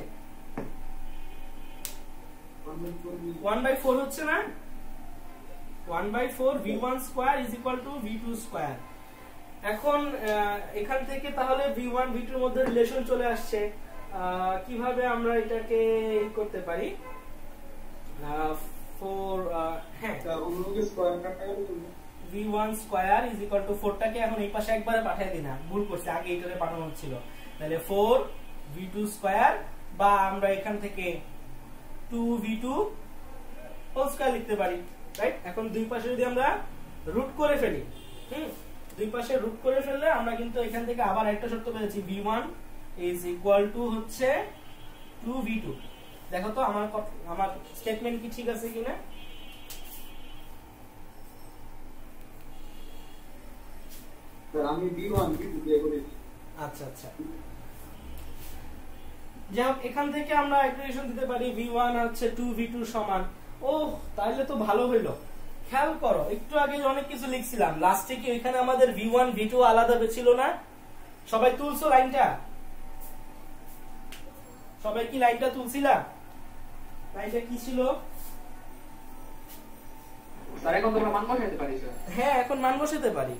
ওয়ান বাই ফোর হচ্ছে না one by four V one square is equal to V two square এখন এখান থেকে তাহলে ভি ওয়ান ভি টু এর মধ্যে রিলেশন চলে আসছে কিভাবে আমরা এটাকে করতে পারি ফোর হ্যাঁ V one square is equal to four টাকে এখন এই পাশে একবারে পাঠিয়ে দিই না ভুল করছি আগে এইটারে পাঠানো হচ্ছিল তাহলে ফোর ভি টু স্কয়ার বা আমরা এখান থেকে two V two whole square লিখতে পারি রাইট এখন দুই পাশে যদি আমরা রুট করে ফেলি হুম দুই পাশে রুট করে ফেললে আমরা কিন্তু এখান থেকে আবার একটা শর্ত পেয়েছি V one is equal to হচ্ছে টু ভি টু। দেখো তো আমার আমার স্টেটমেন্ট কি ঠিক আছে কিনা। স্যার আমি ভি ওয়ান ভি টু দিয়ে করেছি। আচ্ছা আচ্ছা, যাই হোক এখান থেকে আমরা ইকুয়েশন দিতে পারি ভি ওয়ান হচ্ছে টু ভি টু সমান। ও তাহলে তো ভালো হইলো। খেয়াল করো একটু আগে অনেক কিছু লিখছিলাম, লাস্টে কি ওইখানে আমাদের ভি ওয়ান ভি টু আলাদা ছিল না? সবাই তুলছো লাইনটা? সবাই কি লাইনটা তুলছিলা? লাইনটা কি ছিল? স্যার এখন তোমরা মান বসাতে পারি স্যার? হ্যাঁ এখন মান বসাতে পারি।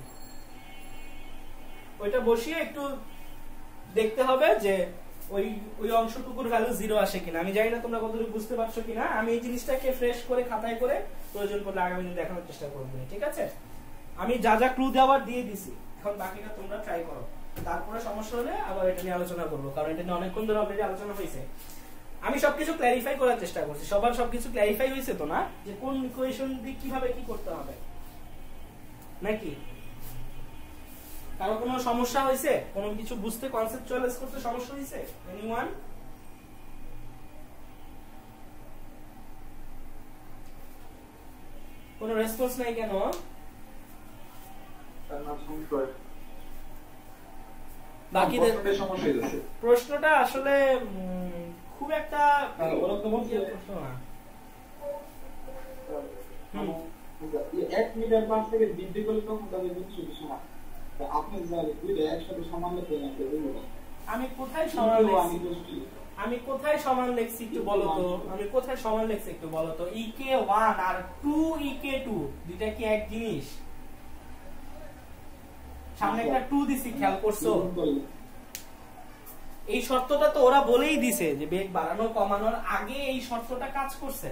ওইটা বসিয়ে একটু দেখতে হবে যে ওই ওই অংশটুকুর ভ্যালু জিরো আসে কিনা। আমি জানি না তোমরা কতটুকু বুঝতে পারছো কিনা। আমি এই জিনিসটাকে ফ্রেশ করে খাতায় করে প্রয়োজন পড়লে আগামী দিন দেখানোর চেষ্টা করব, ঠিক আছে? আমি যা যা ক্লু দেওয়ার দিয়ে দিছি, এখন বাকিটা তোমরা ট্রাই করো। তারপরে সমস্যা হলে আবার এটা নিয়ে আলোচনা করব, কারণ এটা নিয়ে অনেকক্ষণ ধরে অলরেডি আলোচনা হয়েছে। আমি সবকিছু ক্ল্যারিফাই করার চেষ্টা করছি। সবার সবকিছু ক্ল্যারিফাই হয়েছে তো না, যে কোন ইকুয়েশন দিয়ে কিভাবে কি করতে হবে নাকি? কারো কোনো সমস্যা হয়েছে? কোনো কিছু বুঝতে কনসেপচুয়ালাইজ করতে সমস্যা হয়েছে? এনিওয়ান? কোনো রেসপন্স নাই কেন? স্যার না সমস্যা বাকিদের সমস্যা হয়েছে। প্রশ্নটা আসলে খুব একটা ওরা তো বলছে প্রশ্ন না। এক মিটার পাঁচ থেকে বৃদ্ধি করলে তখন তাদের বুঝতে সমান। আপনি জানেন দুইটা একসাথে সমান লিখতে না। আমি কোথায় সমান লিখছি? আমি কোথায় সমান লিখছি একটু বলো তো? আমি কোথায় সমান লিখছি একটু বলো তো? ই কে ওয়ান আর টু ই কে টু দুইটা কি এক জিনিস? সামনে একটা টু দিছি, খেয়াল করছো? এই শর্তটা তো ওরা বলেই দিছে যে বেগ বাড়ানো কমানোর আগে এই শর্তটা কাজ করছে।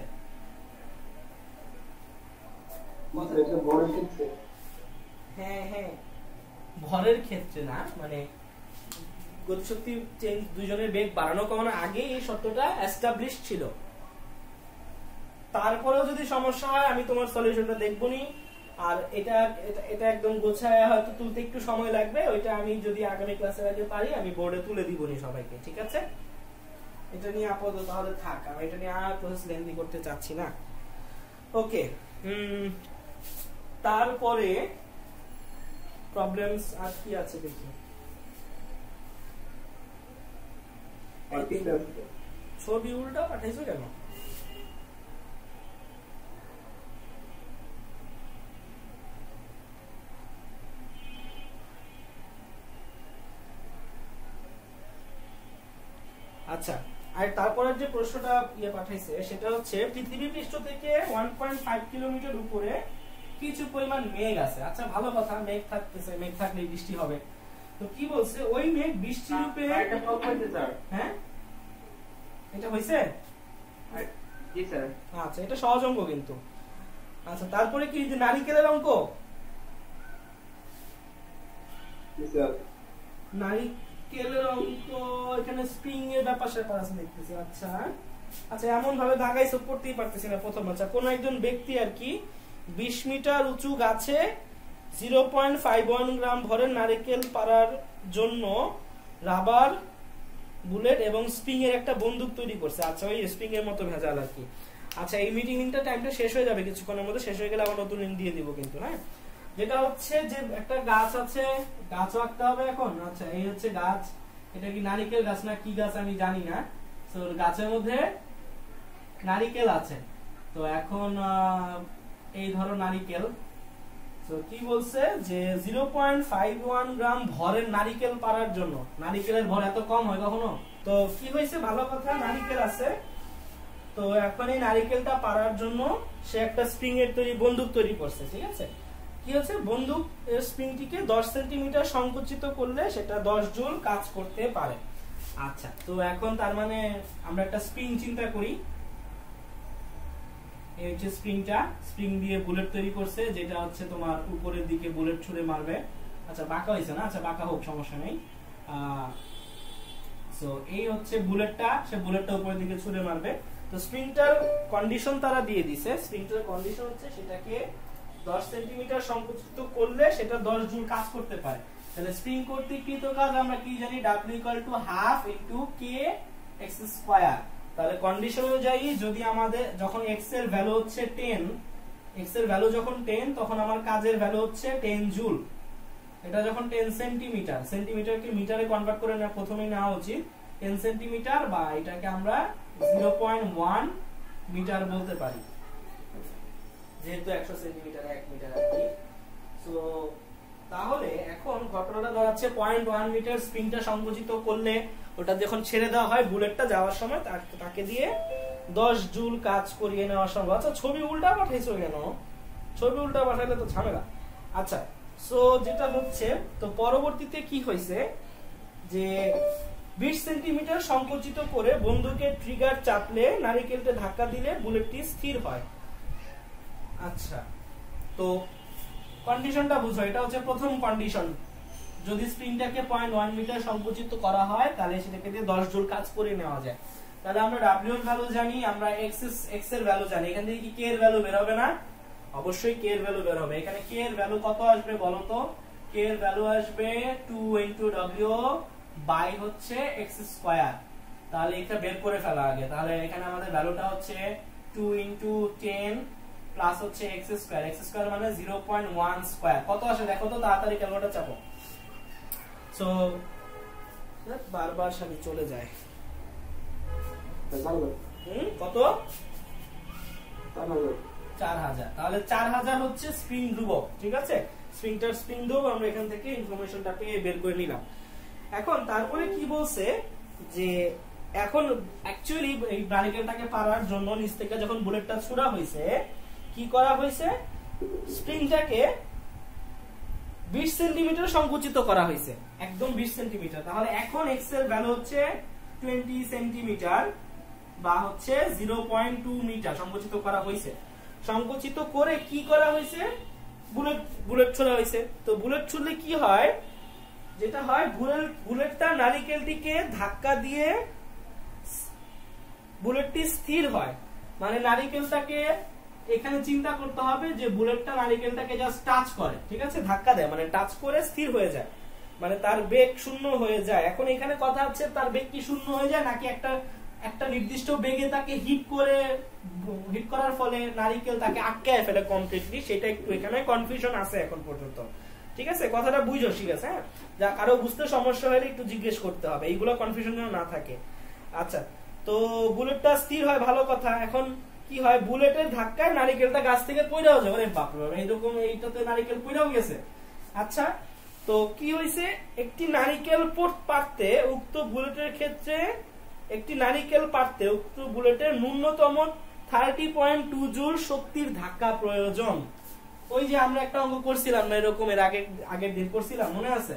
হ্যাঁ হ্যাঁ, ভরের ক্ষেত্রে না, মানে গতিশক্তি চেঞ্জ দুইজনের বেগ বাড়ানো কমানোর আগে এই শর্তটা এস্টাবলিশ ছিল। তারপরেও যদি সমস্যা হয় আমি তোমার সলিউশনটা দেখবনি। আর এটা এটা একদম গোছায় হয়তো তুলতে একটু সময় লাগবে, ওইটা আমি যদি আগামী ক্লাসের আগে পারি আমি বোর্ডে তুলে দিবনি সবাইকে, ঠিক আছে? এটা নিয়ে আপাতত তাহলে থাক, আমি এটা নিয়ে আর প্রসেস লেন্দি করতে চাচ্ছি না। ওকে, তারপরে প্রবলেমস আর কি আছে দেখি। ছবি উল্টা পাঠাইছো কেন? আচ্ছা, আর তারপরের যে প্রশ্নটা ইয়ে পাঠাইছে সেটা হচ্ছে পৃথিবী পৃষ্ঠ থেকে ওয়ান পয়েন্ট ফাইভ কিলোমিটার উপরে কিছু পরিমাণ মেঘ আছে। আচ্ছা ভালো কথা, মেঘ থাকতেছে, মেঘ থাকলে বৃষ্টি হবে। তো কি বলছে, ওই মেঘ বৃষ্টি রূপে হ্যাঁ এটা হইছে? জি স্যার। আচ্ছা এটা সহজ অঙ্ক কিন্তু। আচ্ছা তারপরে কি যে নারিকেলের অঙ্ক? জি স্যার। নারিকেলের অঙ্ক এখানে স্প্রিং এর ব্যাপার স্যাপার আছে দেখতেছি। আচ্ছা আচ্ছা এমন ভাবে দাগাইছো পড়তেই পারতেছি না প্রথম। আচ্ছা কোন একজন ব্যক্তি আর কি বিশ মিটার উঁচু গাছে zero point five one gram ভরের নারিকেল পাড়ার জন্য রাবার বুলেট এবং স্প্রিং এর একটা বন্দুক তৈরি করছে। আচ্ছা ওই স্প্রিং এর মতো ভেজাল আর কি। আচ্ছা এই মিটিং লিংকটা টাইমটা শেষ হয়ে যাবে কিছুক্ষণের মধ্যে, শেষ হয়ে গেলে আবার নতুন লিংক দিয়ে দিব কিন্তু। হ্যাঁ যেটা হচ্ছে যে একটা গাছ আছে, গাছ আঁকতে হবে এখন। আচ্ছা এই হচ্ছে গাছ, এটা কি নারিকেল গাছ না কি গাছ আমি জানি না। তো গাছের মধ্যে নারিকেল আছে। তো এখন এই ধরো নারিকেল, তো কি বলছে যে zero point five one gram ভরের নারিকেল পাড়ার জন্য। নারিকেলের ভর এত কম হয় কখনো? তো কি হয়েছে, ভালো কথা, নারিকেল আছে। তো এখন এই নারিকেলটা পাড়ার জন্য সে একটা স্প্রিং এর তৈরি বন্দুক তৈরি করছে, ঠিক আছে? কি হচ্ছে, বন্দুক এর স্প্রিংটিকে দশ সেন্টিমিটার সংকুচিত করলে সেটা দশ জুল কাজ করতে পারে। আচ্ছা তো এখন তার মানে আমরা একটা স্প্রিং চিন্তা করি। এই হচ্ছে স্প্রিংটা, স্প্রিং দিয়ে বুলেট তৈরি করছে, যেটা হচ্ছে তোমার উপরের দিকে বুলেট ছুঁড়ে মারবে। আচ্ছা বাঁকা হয়েছে না? আচ্ছা বাঁকা হোক, সমস্যা নেই। সো এই হচ্ছে বুলেটটা, সে বুলেটটা উপরের দিকে ছুঁড়ে মারবে। তো স্প্রিংটার কন্ডিশন তারা দিয়ে দিছে। স্প্রিংটার কন্ডিশন হচ্ছে সেটাকে দশ সেন্টিমিটার সংকুচিত করলে সেটা দশ জুল কাজ করতে পারে। তাহলে স্প্রিং কর্তৃক কৃত কাজ আমরা কি জানি, W equal to half into k x square। তাহলে কন্ডিশন অনুযায়ী যদি আমাদের যখন x এর ভ্যালু হচ্ছে টেন, x এর ভ্যালু যখন টেন তখন আমার কাজের ভ্যালু হচ্ছে টেন জুল। এটা যখন টেন সেন্টিমিটার, সেন্টিমিটারকে মিটারে কনভার্ট করে নেওয়া প্রথমেই নেওয়া উচিত, টেন সেন্টিমিটার বা এটাকে আমরা জিরো পয়েন্ট ওয়ান মিটার বলতে পারি, যেহেতু একশো সেন্টিমিটার এক মিটার আর কি। সো তাহলে এখন ঘটনাটা দাঁড়াচ্ছে পয়েন্ট ওয়ান মিটার স্প্রিংটা সংকুচিত করলে ওটা যখন ছেড়ে দেওয়া হয় বুলেটটা যাওয়ার সময় তাকে দিয়ে দশ জুল কাজ করিয়ে নেওয়া সম্ভব। আচ্ছা ছবি উল্টা পাঠাইছো কেন? ছবি উল্টা পাঠাইলে তো ঝামেলা। আচ্ছা সো যেটা হচ্ছে, তো পরবর্তীতে কি হয়েছে যে বিশ সেন্টিমিটার সংকুচিত করে বন্দুকের ট্রিগার চাপলে নারিকেলটা ধাক্কা দিলে বুলেটটি স্থির হয়। আচ্ছা তো কন্ডিশনটা বুঝো, এটা হচ্ছে প্রথম কন্ডিশন। যদি স্প্রিংটাকে পয়েন্ট ওয়ান মিটার সংকুচিত করা হয় তাহলে সেটাকে দিয়ে দশ জুল কাজ করে নেওয়া যায়। তাহলে আমরা W এর ভ্যালু জানি, আমরা x x এর ভ্যালু জানি, এখান থেকে কি k এর ভ্যালু বের হবে না? অবশ্যই k এর ভ্যালু বের হবে। এখানে k এর ভ্যালু কত আসবে বলো তো? k এর ভ্যালু আসবে টু ইনটু W বাই হচ্ছে x স্কয়ার। তাহলে এটা বের করে ফেলা আগে। তাহলে এখানে আমাদের ভ্যালুটা হচ্ছে টু ইনটু টেন প্লাস হচ্ছে x স্কয়ার, x স্কয়ার মানে জিরো পয়েন্ট ওয়ান স্কয়ার। কত আসে দেখো তো, তাড়াতাড়ি ক্যালকুলেটর চাপো। সো বারবার সামনে চলে যায়। হুম কত? চার হাজার। তাহলে চার হাজার হচ্ছে স্প্রিং ধ্রুবক, ঠিক আছে? স্প্রিংটার স্প্রিং ধ্রুবক আমরা এখান থেকে ইনফরমেশনটা পেয়ে বের করে নিলাম। এখন তারপরে কি বলছে যে এখন অ্যাকচুয়ালি এই নারিকেলটাকে পারার জন্য নিচ থেকে যখন বুলেটটা ছুড়া হয়েছে কি করা হয়েছে, স্প্রিংটাকে বিশ সেন্টিমিটার সংকুচিত করা হয়েছে, একদম বিশ সেন্টিমিটার। তাহলে এখন x এর ভ্যালু হচ্ছে টোয়েন্টি সেন্টিমিটার বা হচ্ছে জিরো পয়েন্ট টু মিটার সংকুচিত করা হয়েছে। সংকুচিত করে কি করা হয়েছে, বুলেট বুলেট ছোড়া হয়েছে। তো বুলেট ছুড়লে কি হয়, যেটা হয় বুলেট বুলেটটা নারিকেলটিকে ধাক্কা দিয়ে বুলেটটি স্থির হয়। মানে নারিকেলটাকে এখানে চিন্তা করতে হবে যে বুলেটটা নারিকেলটাকে জাস্ট টাচ করে, ঠিক আছে? ধাক্কা দেয় মানে টাচ করে স্থির হয়ে যায়, মানে তার বেগ শূন্য হয়ে যায়। এখন এখানে কথা হচ্ছে তার বেগ কি শূন্য হয়ে যায় নাকি একটা একটা নির্দিষ্ট বেগে তাকে হিট করে হিট করার ফলে নারিকেল তাকে আটকায় ফেলে কমপ্লিটলি, সেটা একটু এখানে কনফিউশন আছে এখন পর্যন্ত, ঠিক আছে? কথাটা বুঝো, ঠিক আছে? হ্যাঁ, যা কারো বুঝতে সমস্যা হলে একটু জিজ্ঞেস করতে হবে, এইগুলো কনফিউশন যেন না থাকে। আচ্ছা তো বুলেটটা স্থির হয়, ভালো কথা। এখন কি হয়, বুলেটের ধাক্কায় নারিকেলটা গাছ থেকে পড়েও যায়। আরে বাপ রে বাপ, এইরকম এইটাতে নারিকেল পড়েও গেছে। আচ্ছা তো কি হইছে, একটি নারিকেল পারতে উক্ত বুলেটের ক্ষেত্রে একটি নারিকেল পারতে উক্ত বুলেটের ন্যূনতম থার্টি পয়েন্ট টু জুল শক্তির ধাক্কা প্রয়োজন। ওই যে আমরা একটা অঙ্ক করছিলাম না এরকম, এর আগে আগের দিন করছিলাম, মনে আছে?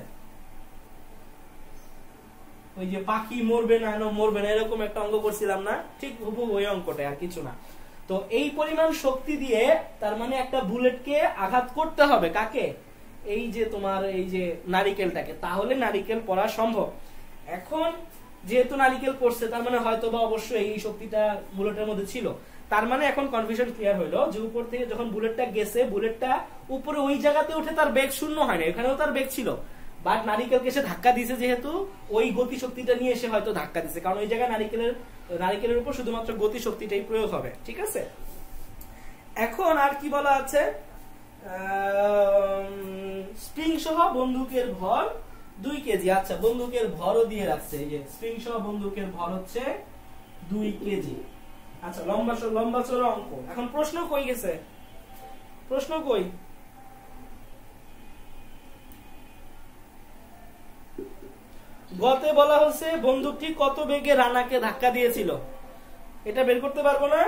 ওই যে পাখি মরবে না মরবে না এরকম একটা অঙ্ক করছিলাম না, ঠিক হুবহু ওই অঙ্কটা, আর কিছু না। তো এই পরিমাণ শক্তি দিয়ে তার মানে একটা বুলেটকে আঘাত করতে হবে, কাকে? এই যে তোমার এই যে নারিকেলটাকে, তাহলে নারিকেল পড়া সম্ভব। এখন যেহেতু নারিকেল পড়ছে তার মানে হয়তো বা অবশ্যই এই শক্তিটা বুলেটের মধ্যে ছিল। তার মানে এখন কনফিউশন ক্লিয়ার হইলো যে উপর থেকে যখন বুলেটটা গেছে, বুলেটটা উপরে ওই জায়গাতে উঠে তার বেগ শূন্য হয় না, এখানেও তার বেগ ছিল, বাট নারিকেলকে সে ধাক্কা দিয়েছে যেহেতু ওই গতি শক্তিটা নিয়ে এসে হয়তো ধাক্কা দিচ্ছে, কারণ ওই জায়গায় নারিকেলের নারিকেলের উপর শুধুমাত্র গতি শক্তিটাই প্রয়োগ হবে, ঠিক আছে? এখন আর কি বলা আছে, স্প্রিং সহ বন্দুকের ভর দুই কেজি। আচ্ছা বন্দুকের ভরও দিয়ে রাখছে, এই যে স্প্রিং সহ বন্দুকের ভর হচ্ছে দুই কেজি। আচ্ছা লম্বা লম্বা চড়া অঙ্ক। এখন প্রশ্ন কই গেছে, প্রশ্ন কই? গতে বলা হচ্ছে বন্দুকটি কত বেগে রানাকে ধাক্কা দিয়েছিল, এটা বের করতে পারবো না?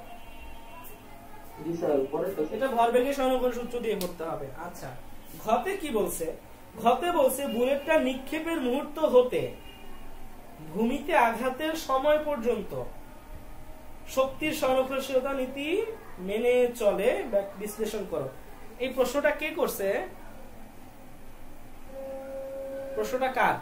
এটা ভরবেগের সমীকরণ সূত্র দিয়ে করতে হবে। আচ্ছা ঘতে কি বলছে, ঘতে বলছে বুলেটটা নিক্ষেপের মুহূর্ত হতে ভূমিতে আঘাতের সময় পর্যন্ত শক্তির সংরক্ষণশীলতা নীতি মেনে চলে, বিশ্লেষণ করো। এই প্রশ্নটা কে করছে? প্রশ্নটা কার?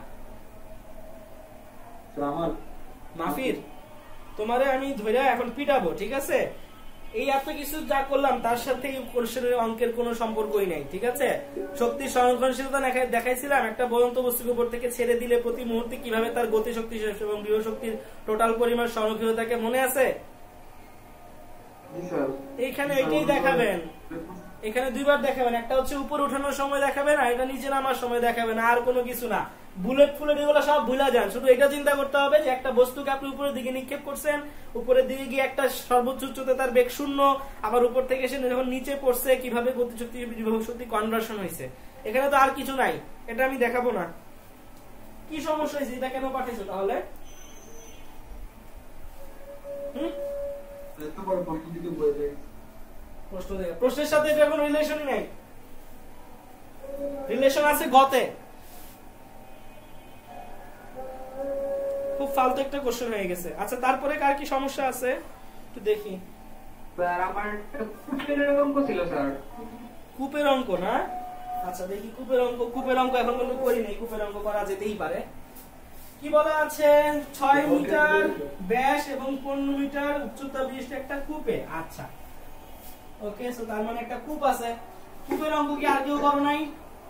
আমার মাফির। তোমারে আমি ধরে এখন পিটাবো, ঠিক আছে? এই এত কিছু যা করলাম তার সাথে কোশ্চেনের অঙ্কের কোনো সম্পর্কই নাই, ঠিক আছে। শক্তির সংরক্ষণশীলতা দেখাইছিলাম, একটা বলন্ত বস্তুর উপর থেকে ছেড়ে দিলে প্রতি মুহূর্তে কিভাবে তার গতি শক্তি এবং গৃহ শক্তির টোটাল পরিমাণ সংরক্ষিত থাকে, মনে আছে? এইখানে এটাই দেখাবেন, এখানে দুইবার দেখাবেন, একটা হচ্ছে উপরে উঠানোর সময় দেখাবেন আর এটা নিচে নামার সময় দেখাবেন, আর কোনো কিছু না। বুলেট ফুলেট এগুলো সব ভুলা যান, শুধু এটা চিন্তা করতে হবে যে একটা বস্তুকে আপনি উপরের দিকে নিক্ষেপ করছেন, উপরের দিকে গিয়ে একটা সর্বোচ্চ উচ্চতা তার বেগ শূন্য, আবার উপর থেকে এসে যখন নিচে পড়ছে কিভাবে গতিশক্তি বিভব শক্তি কনভার্সন হয়েছে। এখানে তো আর কিছু নাই, এটা আমি দেখাবো না। কি সমস্যা হয়েছে, এটা কেন পাঠিয়েছো তাহলে? হুম প্রশ্নের সাথে এটা কোনো রিলেশনই নাই, রিলেশন আছে গতে। খুব ফালতু একটা কোশ্চেন হয়ে গেছে। আচ্ছা তারপরে কার কি সমস্যা আছে একটু দেখি। স্যার আমার একটা কূপের অঙ্ক ছিল স্যার। কূপের অঙ্ক না? আচ্ছা দেখি কূপের অঙ্ক। কূপের অঙ্ক এখন কিন্তু করি নাই, কূপের অঙ্ক করা যেতেই পারে। কি বলা আছে, ছয় মিটার ব্যাস এবং পনেরো মিটার উচ্চতা বিশিষ্ট একটা কূপে। আচ্ছা ওকে, সো তার মানে একটা কূপ আছে। কূপের অঙ্ক কি আর কেউ করো নাই?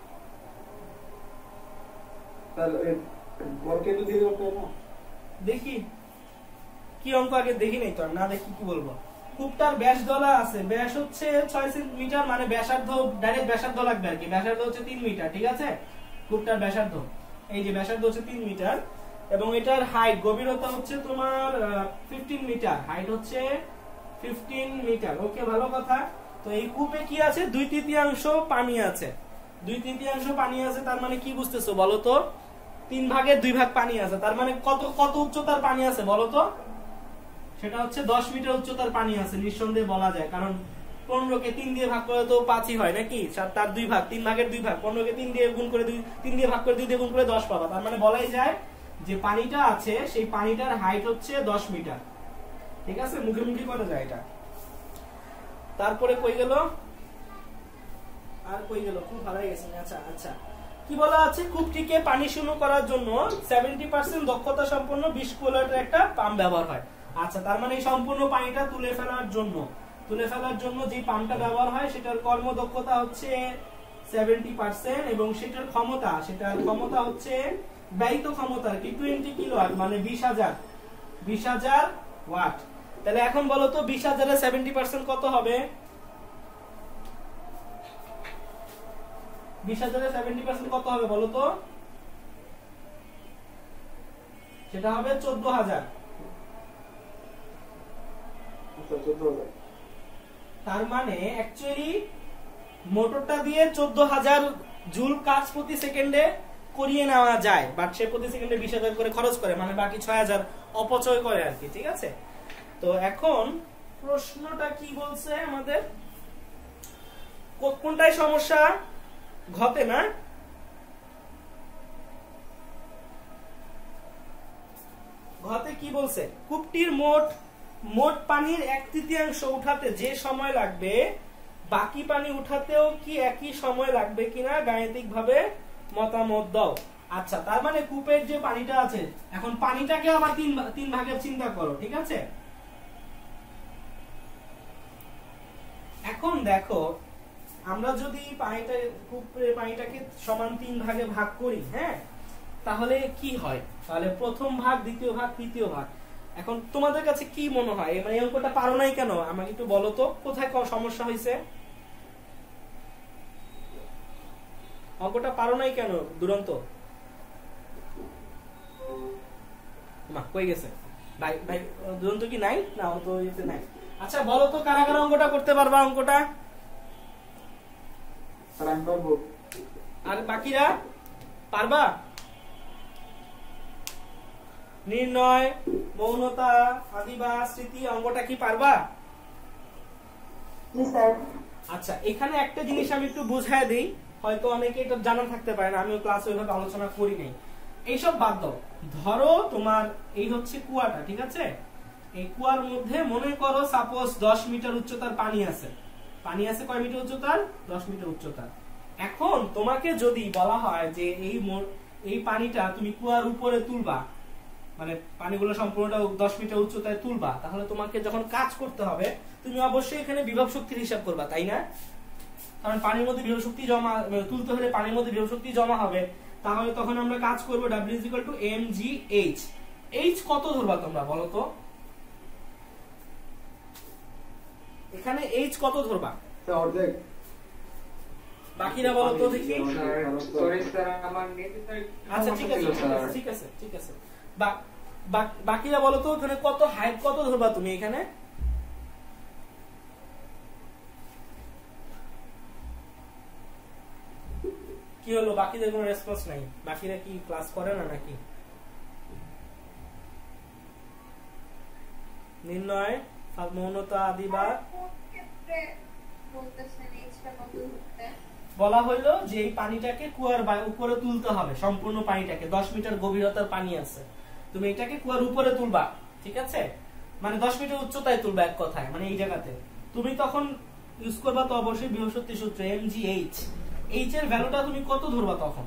দেখি কি অঙ্ক আগে দেখি নাই তো, না দেখি কি বলবো। কূপটার ব্যাস দলা আছে, ব্যাস হচ্ছে ছয় মিটার, মানে ব্যাসার্ধ ডাইরেক্ট ব্যাসার্ধ লাগবে আর কি। ব্যাসার্ধ হচ্ছে তিন মিটার, ঠিক আছে। কূপটার ব্যাসার্ধ এই যে ব্যাসার্ধ হচ্ছে তিন মিটার এবং এটার হাইট গভীরতা হচ্ছে তোমার পনেরো মিটার, হাইট হচ্ছে পনেরো মিটার। ওকে ভালো কথা। তো এই কূপে কি আছে, দুই তৃতীয়াংশ পানি আছে। দুই তৃতীয়াংশ পানি আছে তার মানে কি বুঝতেছো বলো তো? তিন ভাগের দুই ভাগ পানি আছে, তার মানে কত কত উচ্চতার পানি আছে বলো তো? সেটা হচ্ছে দশ মিটার উচ্চতার পানি আছে নিঃসন্দেহে বলা যায়, কারণ পনেরো কে তিন দিয়ে ভাগ করে তো পাঁচই হয় নাকি, তার দুই ভাগ, তিন ভাগের দুই ভাগ, পনেরো কে তিন দিয়ে গুণ করে দুই, তিন দিয়ে ভাগ করে দুই দিয়ে গুণ করে দশ পাবা। তার মানে বলাই যায় যে পানিটা আছে সেই পানিটার হাইট হচ্ছে দশ মিটার, ঠিক আছে। মুখে মুখে করা যায় এটা। তারপরে কই গেল, আর কই গেল, খুব ভালো গেছে। আচ্ছা আচ্ছা কি বলা আছে, কূপটিকে পানি শূন্য করার জন্য সেভেন্টি পার্সেন্ট দক্ষতা সম্পন্ন বিশ কুলারের একটা পাম্প ব্যবহার হয়। আচ্ছা তার মানে এই সম্পূর্ণ পানিটা তুলে ফেলার জন্য তুলে ফেলার জন্য যে পাম্পটা ব্যবহার হয় সেটার কর্মদক্ষতা হচ্ছে সেভেন্টি পার্সেন্ট এবং সেটার ক্ষমতা সেটার ক্ষমতা হচ্ছে ব্যয়িত ক্ষমতা কি টোয়েন্টি কিলোওয়াট, মানে বিশ হাজার বিশ হাজার ওয়াট। তাহলে এখন বলো তো বিশ হাজারের সেভেন্টি পার্সেন্ট কত হবে? বিশ হাজারের সেভেন্টি পার্সেন্ট কত হবে বলো তো? সেটা হবে চোদ্দ হাজার। তার মানে অ্যাকচুয়ালি মোটরটা দিয়ে চোদ্দ হাজার জুল কাজ প্রতি সেকেন্ডে করিয়ে নেওয়া যায়, বাট সে প্রতি সেকেন্ডে বিশ হাজার করে খরচ করে, মানে বাকি ছয় হাজার অপচয় করে আর কি, ঠিক আছে। তো এখন প্রশ্নটা কি বলছে আমাদের, কোনটাই সমস্যা? ঘতে না? ঘতে কি বলছে, কূপটির মোট মোট পানির এক তৃতীয়াংশ উঠাতে যে সময় লাগবে বাকি পানি উঠাতেও কি একই সময় লাগবে কিনা গাণিতিক ভাবে মতামত দাও। আচ্ছা তার মানে কূপের যে পানিটা আছে, এখন পানিটাকে আবার তিন তিন ভাগের চিন্তা করো, ঠিক আছে। এখন দেখো আমরা যদি পানিটা কূপের পানিটাকে সমান তিন ভাগে ভাগ করি, হ্যাঁ, তাহলে কি হয়? তাহলে প্রথম ভাগ, দ্বিতীয় ভাগ, তৃতীয় ভাগ। এখন তোমাদের কাছে কি মনে হয়, মানে এই অঙ্কটা পারো নাই কেন আমাকে একটু বলো তো, কোথায় সমস্যা হয়েছে? অঙ্কটা পারো নাই কেন দুরন্ত? মা কই গেছে ভাই? ভাই দুরন্ত কি নাই? না ও তো এতে নাই। আচ্ছা বলো তো কারা কারা অঙ্কটা করতে পারবা? অঙ্কটা আর বাকিরা পারবা? নির্ণয়, মৌনতা, আদিবাস, স্মৃতি, অঙ্কটা কি পারবা? জি স্যার। আচ্ছা এখানে একটা জিনিস আমি একটু বুঝায় দিই, হয়তো অনেকে এটা জানা থাকতে পারে না, আমিও ক্লাসে ওইভাবে আলোচনা করি নাই। এইসব বাদ দাও, ধরো তোমার এই হচ্ছে কুয়াটা, ঠিক আছে। এই কুয়ার মধ্যে মনে করো সাপোজ দশ মিটার উচ্চতার পানি আছে। পানি আছে কয় মিটার উচ্চতার? দশ মিটার উচ্চতার। এখন তোমাকে যদি বলা হয় যে এই এই পানিটা তুমি কুয়ার উপরে তুলবা, মানে পানিগুলো সম্পূর্ণটা দশ মিটার উচ্চতায় তুলবা, তাহলে তোমাকে যখন কাজ করতে হবে তুমি অবশ্যই এখানে বিভব শক্তির হিসাব করবা, তাই না? কারণ পানির মধ্যে বিভব শক্তি জমা তুলতে হলে পানির মধ্যে বিভব শক্তি জমা হবে, তাহলে তখন আমরা কাজ করব W is equal to mgh। h কত ধরবা তোমরা বলো তো, এখানে h কত ধরবা? অর্ধেক। বাকিরা বলো তো দেখি। সরি স্যার আমার নেটে তো আচ্ছা ঠিক আছে ঠিক আছে ঠিক আছে বাকিরা বলো তো এখানে কত হাইট কত ধরবা তুমি এখানে? কি হলো, বাকিদের কোনো রেসপন্স নাই? বাকিরা কি ক্লাস করে না নাকি? নির্ণয় মৌনতা আদি বা বলা হইলো যে এই পানিটাকে কুয়ার উপরে তুলতে হবে, সম্পূর্ণ পানিটাকে দশ মিটার গভীরতার পানি আছে, তুমি এটাকে কুয়ার উপরে তুলবা, ঠিক আছে? মানে দশ মিটার উচ্চতায় তুলবা এক কথায়, মানে এই জায়গাতে তুমি তখন ইউজ করবা তো অবশ্যই বিভব শক্তি সূত্র mgh। h এর ভ্যালুটা তুমি কত ধরবা তখন?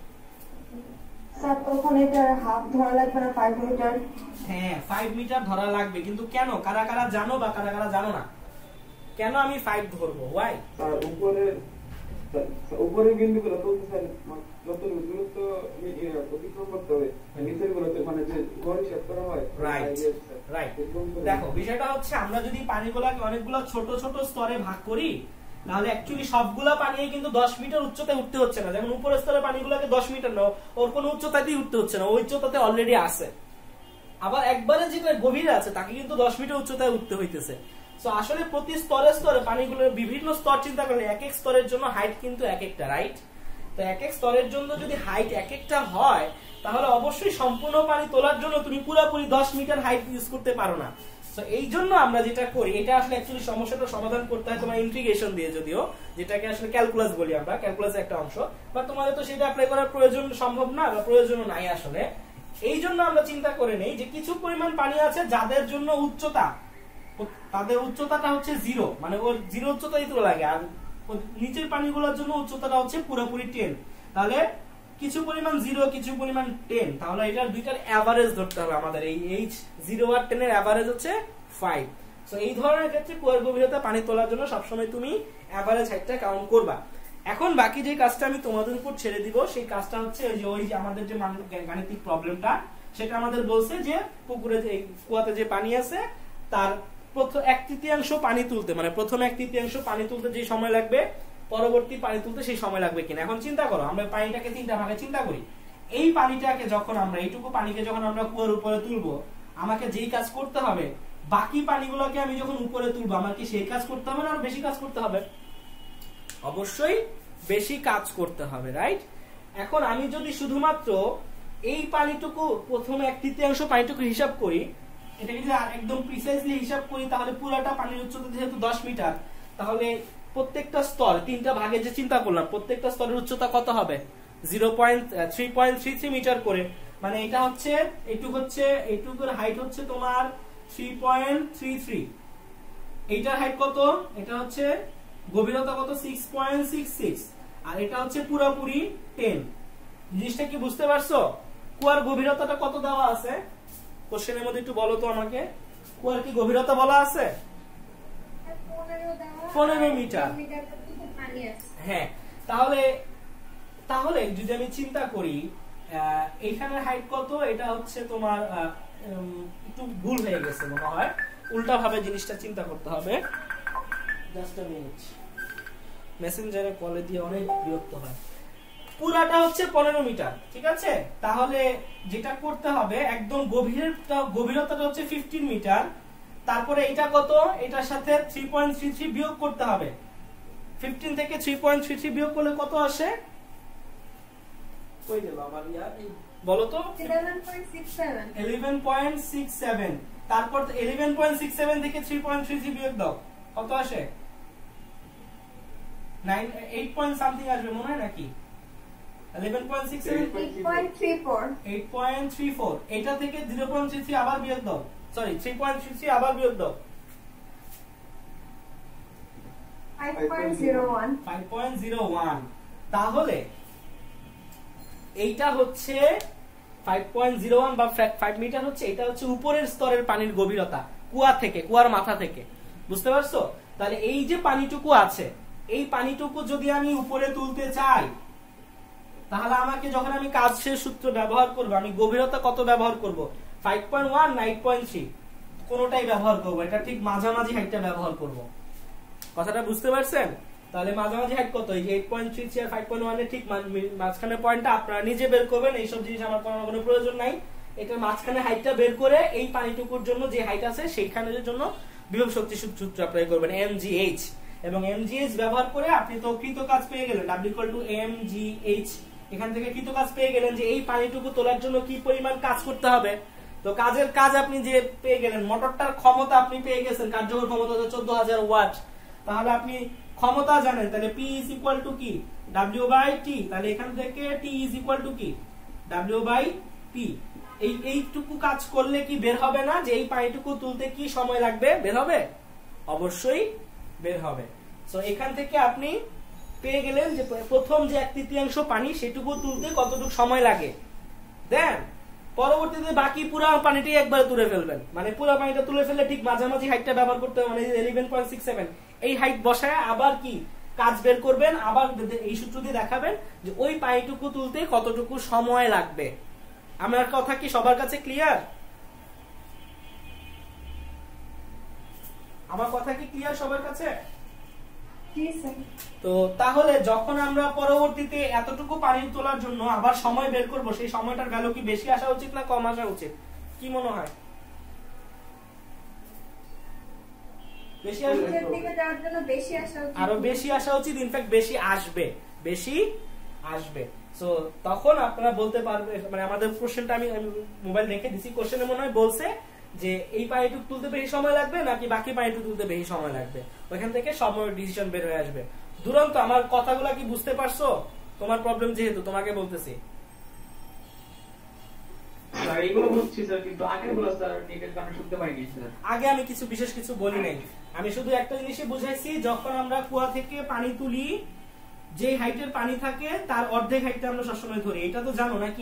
স্যার তখন এটা হাফ ধরা লাগবে না পাঁচ মিটার? হ্যাঁ পাঁচ মিটার ধরা লাগবে, কিন্তু কেন, কারা কারা জানো বা কারা কারা জানো না কেন আমি পাঁচ ধরবো? ওয়াই? স্যার উপরে উপরে বিন্দুগুলো তুলতে স্যার যত দূরত্ব অতিক্রম করতে হবে নিচের গুলোতে মানে যে গড় হিসাব করা হয়। Right right. দেখো বিষয়টা হচ্ছে আমরা যদি পানিগুলোকে অনেকগুলো ছোট ছোট স্তরে ভাগ করি তাহলে অ্যাকচুয়ালি সবগুলা পানি কিন্তু দশ মিটার উচ্চতায় উঠতে হচ্ছে না, যেমন উপরের স্তরের পানিগুলোকে দশ মিটার নাও ওর কোনো উচ্চতাতেই উঠতে হচ্ছে না, ওই উচ্চতাতে অলরেডি আছে। আবার একবারে যেটা গভীরে আছে তাকে কিন্তু দশ মিটার উচ্চতায় উঠতে হইতেছে। সো আসলে প্রতি স্তরে স্তরে পানিগুলোর বিভিন্ন স্তর চিন্তা করলে এক এক স্তরের জন্য হাইট কিন্তু এক একটা, রাইট? তো এক এক স্তরের জন্য যদি হাইট এক একটা হয় তাহলে অবশ্যই সম্পূর্ণ পানি তোলার জন্য তুমি পুরোপুরি দশ মিটার হাইট ইউজ করতে পারো না। সো এই জন্য আমরা যেটা করি, এটা আসলে অ্যাকচুয়ালি সমস্যাটা সমাধান করতে হয় তোমার ইন্টিগ্রেশন দিয়ে, যদিও যেটাকে আসলে ক্যালকুলাস বলি আমরা, ক্যালকুলাসের একটা অংশ, বাট তোমাদের তো সেটা অ্যাপ্লাই করার প্রয়োজন সম্ভব না বা প্রয়োজনও নাই আসলে। এই জন্য আমরা চিন্তা করে নেই যে কিছু পরিমাণ পানি আছে যাদের জন্য উচ্চতা, তাদের উচ্চতাটা হচ্ছে জিরো, মানে ওর জিরো উচ্চতাই তো লাগে, আর নিচের পানিগুলোর জন্য উচ্চতাটা হচ্ছে পুরোপুরি টেন। তাহলে কিছু পরিমাণ জিরো কিছু পরিমাণ টেন, তাহলে এটার দুইটার এভারেজ ধরতে হবে আমাদের। এই এইচ জিরো আর টেন এর এভারেজ হচ্ছে ফাইভ। সো এই ধরনের ক্ষেত্রে কুয়ার গভীরতা পানি তোলার জন্য সবসময় তুমি এভারেজ হাইটটা কাউন্ট করবা। এখন বাকি যে কাজটা আমি তোমাদের উপর ছেড়ে দিব সেই কাজটা হচ্ছে ওই যে ওই যে আমাদের যে গাণিতিক প্রবলেমটা, সেটা আমাদের বলছে যে পুকুরে যে কুয়াতে যে পানি আছে তার প্রথম এক তৃতীয়াংশ পানি তুলতে, মানে প্রথম এক তৃতীয়াংশ পানি তুলতে যে সময় লাগবে পরবর্তী পানি তুলতে সেই সময় লাগবে কিনা। এখন চিন্তা করো, আমরা পানিটাকে তিনটা ভাগে চিন্তা করি। এই পানিটাকে যখন আমরা এইটুকু পানিকে যখন আমরা কুয়ার উপরে তুলবো, আমাকে যেই কাজ করতে হবে বাকি পানিগুলোকে আমি যখন উপরে তুলবো আমার কি সেই কাজ করতে হবে না আর বেশি কাজ করতে হবে? অবশ্যই বেশি কাজ করতে হবে, রাইট? এখন আমি যদি শুধুমাত্র এই পানিটুকু প্রথম এক তৃতীয়াংশ পানিটুকু হিসাব করি, এটাকে যদি একদম প্রিসাইজলি হিসাব করি তাহলে পুরোটা পানির উচ্চতা যেহেতু দশ মিটার, তাহলে প্রত্যেকটা স্তর তিনটা ভাগে যে চিন্তা করলাম প্রত্যেকটা স্তরের উচ্চতা কত হবে? Zero point three point three three metre করে, মানে এটা হচ্ছে এইটুক হচ্ছে এইটুকুর হাইট হচ্ছে তোমার থ্রি পয়েন্ট থ্রি থ্রি। এইটার হাইট কত? এটা হচ্ছে গভীরতা কত? সিক্স পয়েন্ট সিক্স সিক্স, আর এটা হচ্ছে পুরোপুরি টেন। জিনিসটা কি বুঝতে পারছো? কুয়ার গভীরতাটা কত দেওয়া আছে কোশ্চেনের মধ্যে একটু বলো তো আমাকে। কুয়ার কি গভীরতা বলা আছে? পনেরো মিটার। হ্যাঁ, তাহলে তাহলে যদি আমি চিন্তা করি এইখানের হাইট কত, এটা হচ্ছে তোমার একটু ভুল হয়ে গেছে মনে হয়, উল্টা ভাবে জিনিসটা চিন্তা করতে হবে। জাস্ট আ মিনিট, মেসেঞ্জারে কলে দিয়ে অনেক বিরক্ত হয়। পুরাটা হচ্ছে পনেরো মিটার, ঠিক আছে? তাহলে যেটা করতে হবে একদম গভীরতা গভীরতাটা হচ্ছে ফিফটিন মিটার, তারপরে এটা কত, এটার সাথে থ্রি পয়েন্ট থ্রি থ্রি বিয়োগ করতে হবে। ফিফটিন থেকে থ্রি পয়েন্ট থ্রি থ্রি বিয়োগ করলে কত আসে? কই দিল আবার ইয়ার, বলো তো। Eleven point six seven. Eleven point six seven. তারপর ইলেভেন পয়েন্ট সিক্স সেভেন থেকে থ্রি পয়েন্ট থ্রি থ্রি বিয়োগ দাও, কত আসে? নাইন এইট পয়েন্ট সামথিং আসবে মনে হয় নাকি? Eleven point six seven eight point three four. Eight point three four. এটা থেকে জিরো পয়েন্ট থ্রি থ্রি আবার বিয়োগ দাও, sorry three point three three আবার বিয়োগ দাও, five point zero one. Five point zero one. তাহলে এইটা হচ্ছে ফাইভ পয়েন্ট জিরো ওয়ান বা ফাইভ মিটার হচ্ছে, এটা হচ্ছে উপরের স্তরের পানির গভীরতা, কুয়া থেকে, কুয়ার মাথা থেকে। বুঝতে পারছো? তাহলে এই যে পানিটুকু আছে, এই পানিটুকু যদি আমি উপরে তুলতে চাই, তাহলে আমাকে যখন আমি কাজের সূত্র ব্যবহার করব, আমি গভীরতা কত ব্যবহার করব? ফাইভ পয়েন্ট ওয়ান না এইট পয়েন্ট থ্রি? কোনটাই ব্যবহার করব, এটা ঠিক মাঝামাঝি হাইটটা ব্যবহার করব। কথাটা বুঝতে পারছেন? তাহলে মাঝামাঝি হাইট কত? এই যে এইট পয়েন্ট থ্রি আর ফাইভ পয়েন্ট ওয়ান এর ঠিক মাঝখানে পয়েন্টটা আপনারা নিজে বের করবেন, এইসব জিনিস আমার করার কোনো প্রয়োজন নাই। এটা মাঝখানে হাইটটা বের করে এই পানিটুকুর জন্য যে হাইট আছে সেইখানের জন্য বিভব শক্তি সূত্র অ্যাপ্লাই করবেন, এমজিএইচ। এবং এমজিএইচ ব্যবহার করে আপনি তো কৃত কাজ পেয়ে গেলেন, ডাব্লিউ ইকুয়াল টু এমজিএইচ। এখান থেকে কৃত কাজ পেয়ে গেলেন যে এই পানিটুকু তোলার জন্য কি পরিমাণ কাজ করতে হবে। তো কাজের কাজ আপনি যে পেয়ে গেলেন, মোটরটার ক্ষমতা আপনি পেয়ে গেছেন, কার্যকর ক্ষমতা হচ্ছে চোদ্দ হাজার ওয়াট। তাহলে আপনি ক্ষমতা জানেন, তাহলে P is equal to কি? W by T। তাহলে এখান থেকে T is equal to কি? W by P। এই এইটুকু কাজ করলে কি বের হবে না যে এই পানিটুকু তুলতে কি সময় লাগবে? বের হবে, অবশ্যই বের হবে। সো এখান থেকে আপনি পেয়ে গেলেন যে প্রথম যে এক তৃতীয়াংশ পানি সেটুকু তুলতে কতটুকু সময় লাগে। দেন পরবর্তীতে বাকি পুরো পানিটাই একবারে তুলে ফেলবেন, মানে পুরো পানিটা তুলে ফেললে ঠিক মাঝামাঝি হাইটটা ব্যবহার করতে হবে, মানে ইলেভেন পয়েন্ট সিক্স সেভেন এই হাইট বসায় আবার কি কাজ বের করবেন, আবার এই সূত্র দিয়ে দেখাবেন যে ওই পানিটুকু তুলতে কতটুকু সময় লাগবে। আমার কথা কি সবার কাছে ক্লিয়ার? আমার কথা কি ক্লিয়ার সবার কাছে? তো তাহলে যখন আমরা পরবর্তীতে এতটুকু পানি তোলার জন্য আবার সময় বের করব, সেই সময়টার ভ্যালু কি বেশি আসা উচিত না কম আসা উচিত? কি মনে হয়? বেশি আসবে, আরো বেশি আসা উচিত, ইনফ্যাক্ট বেশি আসবে, বেশি আসবে। সো তখন আপনারা বলতে পারবে, মানে আমাদের কোশ্চেনটা আমি মোবাইল রেখে দিছি, কোশ্চেনে মনে হয় বলছে যে এই পানিটুকু তুলতে বেশি সময় লাগবে নাকি বাকি পানিটুকু তুলতে বেশি সময় লাগবে, ওইখান থেকে সময় ডিসিশন বের হয়ে আসবে। দুরন্ত আমার কথাগুলো কি বুঝতে পারছো? তোমার প্রবলেম যেহেতু তোমাকে বলতেছি। আগে আমি কিছু বিশেষ কিছু বলি নাই, আমি শুধু একটা জিনিসই বুঝাইছি, যখন আমরা কুয়া থেকে পানি তুলি যে হাইটের পানি থাকে তার অর্ধেক হাইটটা আমরা সবসময় ধরি, এটা তো জানো নাকি?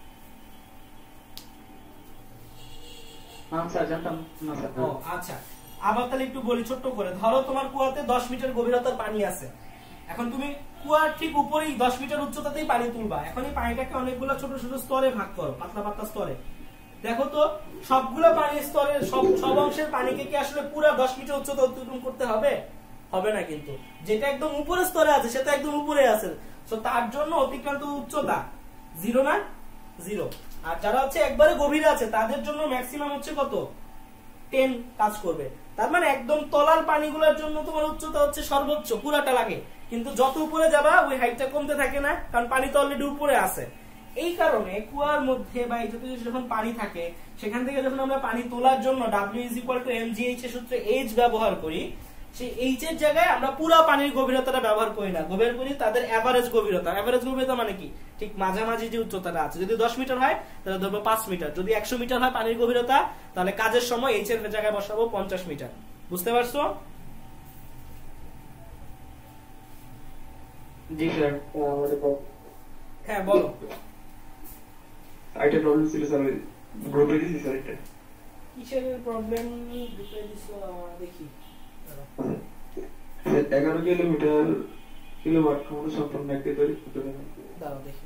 আচ্ছা, আবার তাহলে একটু বলি ছোট্ট করে। ধরো তোমার কুয়াতে দশ মিটার গভীরতার পানি আছে, এখন তুমি কুয়ার ঠিক উপরেই দশ মিটার উচ্চতাতেই পানি তুলবা। এখন এই পানিটাকে অনেকগুলো ছোট ছোট স্তরে ভাগ করো, পাতলা পাতলা স্তরে। দেখো তো সবগুলো পানির স্তরের সব সব অংশের পানিকে কি আসলে পুরো দশ মিটার উচ্চতা অতিক্রম করতে হবে? হবে না, কিন্তু যেটা একদম উপরের স্তরে আছে সেটা একদম উপরে আছে, তো তার জন্য অতিক্রান্ত উচ্চতা জিরো না? জিরো। আর যারা হচ্ছে একবারে গভীরে আছে তাদের জন্য ম্যাক্সিমাম হচ্ছে কত? টেন কাজ করবে। তার মানে একদম তলার পানিগুলোর জন্য তোমার উচ্চতা হচ্ছে সর্বোচ্চ পুরাটা লাগে, কিন্তু যত উপরে যাবা ওই হাইটটা কমতে থাকে না, কারণ পানি তো অলরেডি উপরে আছে। এই কারণে কুয়ার মধ্যে বা এই যখন পানি থাকে সেখান থেকে যখন আমরা পানি তোলার জন্য W is equal to M G H এর সূত্রে এইচ ব্যবহার করি, সেই এইচ এর জায়গায় আমরা পুরো পানির গভীরতাটা ব্যবহার করি না, ব্যবহার করি তাদের এভারেজ গভীরতা। এভারেজ গভীরতা মানে কি? ঠিক মাঝামাঝি যে উচ্চতাটা আছে, যদি দশ মিটার হয় তাহলে ধরবো পাঁচ মিটার, যদি একশো মিটার হয় পানির গভীরতা তাহলে কাজের সময় এইচ এর জায়গায় বসাবো পঞ্চাশ মিটার। বুঝতে পারছো? জি স্যার। হ্যাঁ বলো। আইটা প্রবলেম ছিল স্যার, গ্রুপে দিছি স্যার। এটা কিসের প্রবলেম? গ্রুপে দিছো দেখি। এগারো কিলোমিটার কিলোওয়াট ক্ষমতা সম্পন্ন একটি তড়িৎ ক্ষেত্র দাও দেখি।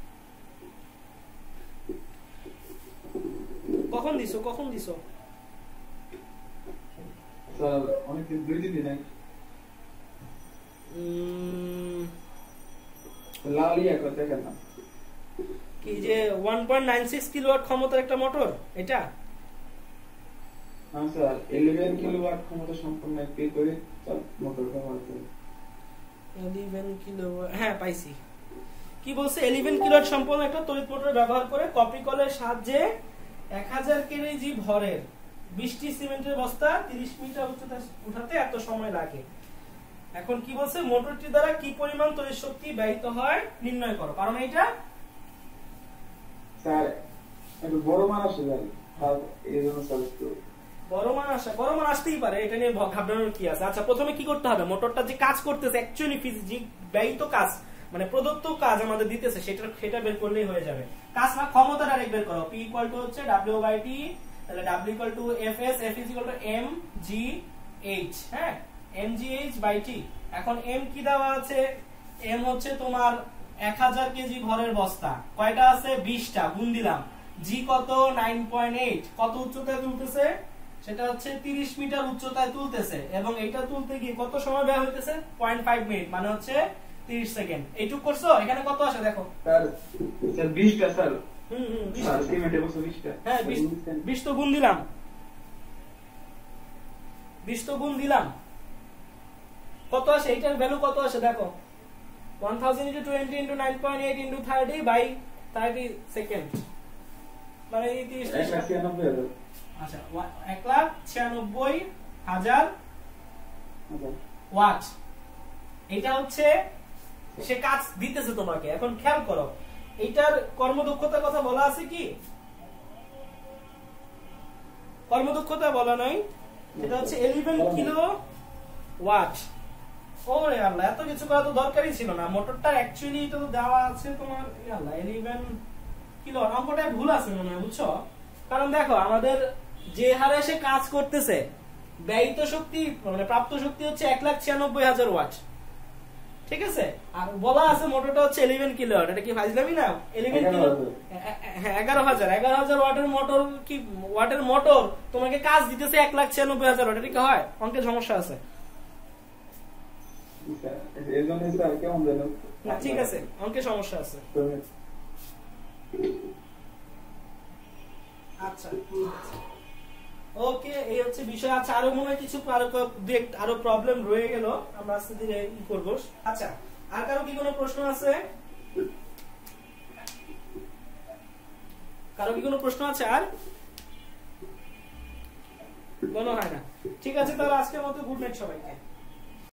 কখন দিছো কখন দিছো? স্যার অনেক দিন দুই দিন নাই। উম লালিয়া করতে কেন কি যে one point nine six kilowatt ক্ষমতার একটা মোটর এটা? না স্যার, ইলেভেন কিলোওয়াট ক্ষমতা সম্পন্ন একটি তড়িৎ মোটর ব্যবহার করে। ইলেভেন কিলোওয়াট, হ্যাঁ পাইছি। কি বলছে? ইলেভেন কিলোওয়াট সম্পন্ন একটা তড়িৎ মোটর ব্যবহার করে কপি কলের সাহায্যে এক হাজার কেজি ভরের বিশটি সিমেন্টের বস্তা তিরিশ মিটার উচ্চতা উঠাতে এত সময় লাগে। এখন কি বলছে? মোটরটি দ্বারা কি পরিমাণ তড়িৎ শক্তি ব্যয়িত হয় নির্ণয় করো। কারণ এটা স্যার একটু বড় মান আসে যায়, আর এই জন্য স্যার একটু বড় মান আসে, বড় মান আসতেই পারে, এটা নিয়ে ঘাবড়ানোর কি আছে? আচ্ছা প্রথমে কি করতে হবে? মোটরটা যে কাজ করতেছে অ্যাকচুয়ালি ফিজিক্স ব্যয়িত কাজ মানে প্রদত্ত কাজ আমাদের দিতেছে সেটা সেটা বের করলেই হয়ে যাবে। কাজ না ক্ষমতা ডাইরেক্ট বের করো। P ইকুয়াল টু হচ্ছে W বাই T, তাহলে W equal to F S, F is equal to M G H, হ্যাঁ M G H by T। এখন M কি দেওয়া আছে? M হচ্ছে তোমার এক হাজার কেজি ভরের বস্তা, কয়টা আছে? বিশটা, গুণ দিলাম। G কত? Nine point eight. কত উচ্চতায় তুলতেছে? সেটা হচ্ছে তিরিশ মিটার উচ্চতায় তুলতেছে, এবং এটা তুলতে গিয়ে কত সময় ব্যয় হইতেছে? পয়েন্ট ফাইভ মিনিট, মানে হচ্ছে তিরিশ সেকেন্ড। এইটুক করছো? এখানে কত আসে দেখো। স্যার স্যার বিশটা স্যার। হুম হুম স্যার সিমেন্টে বসে বিশটা। হ্যাঁ বিশ, বিশ তো গুণ দিলাম, বিশ তো গুণ দিলাম। কত আসে? এইটার ভ্যালু কত আসে দেখো। one thousand into twenty into nine point eight into thirty by thirty second, মানে এই তিরিশ। আচ্ছা, এক লাখ ছিয়ানব্বই হাজার ওয়াট। এটা হচ্ছে সে কাজ দিতেছে তোমাকে। এখন খেয়াল করো, এইটার কর্মদক্ষতার কথা বলা আছে কি? কর্মদক্ষতা বলা নাই, এটা হচ্ছে এলেভেন কিলো ওয়াট। ওরে আল্লাহ, এত কিছু করা তো দরকারই ছিল না। মোটরটা অ্যাকচুয়ালি এটা তো দেওয়া আছে তোমার আল্লাহ এলেভেন কিলো। অঙ্কটা ভুল আছে মনে হয়, বুঝছো? কারণ দেখো আমাদের যে হারে সে কাজ করতেছে, ব্যয়িত শক্তি মানে প্রাপ্ত শক্তি হচ্ছে এক লাখ ছিয়ানব্বই হাজার ওয়াট, ঠিক আছে? আর বলা আছে মোটরটা হচ্ছে এলেভেন কিলো ওয়াট। এটা কি ফাজলামি না? এলেভেন কিলো, হ্যাঁ এগারো হাজার এগারো হাজার ওয়াটের মোটর কি ওয়াটের মোটর তোমাকে কাজ দিতেছে এক লাখ ছিয়ানব্বই হাজার ওয়াট। এটা কি হয়? অঙ্কের সমস্যা আছে। ঠিক আছে, অঙ্কের সমস্যা আছে। আচ্ছা ওকে, এই হচ্ছে বিষয়। আচ্ছা আরো মনে হয় কিছু আরো আরো প্রবলেম রয়ে গেল, আমরা আস্তে ধীরে ই করবো। আচ্ছা, আর কারো কি কোনো প্রশ্ন আছে? কারো কি কোনো প্রশ্ন আছে? আর মনে হয় না। ঠিক আছে, তাহলে আজকের মতো গুড নাইট সবাইকে।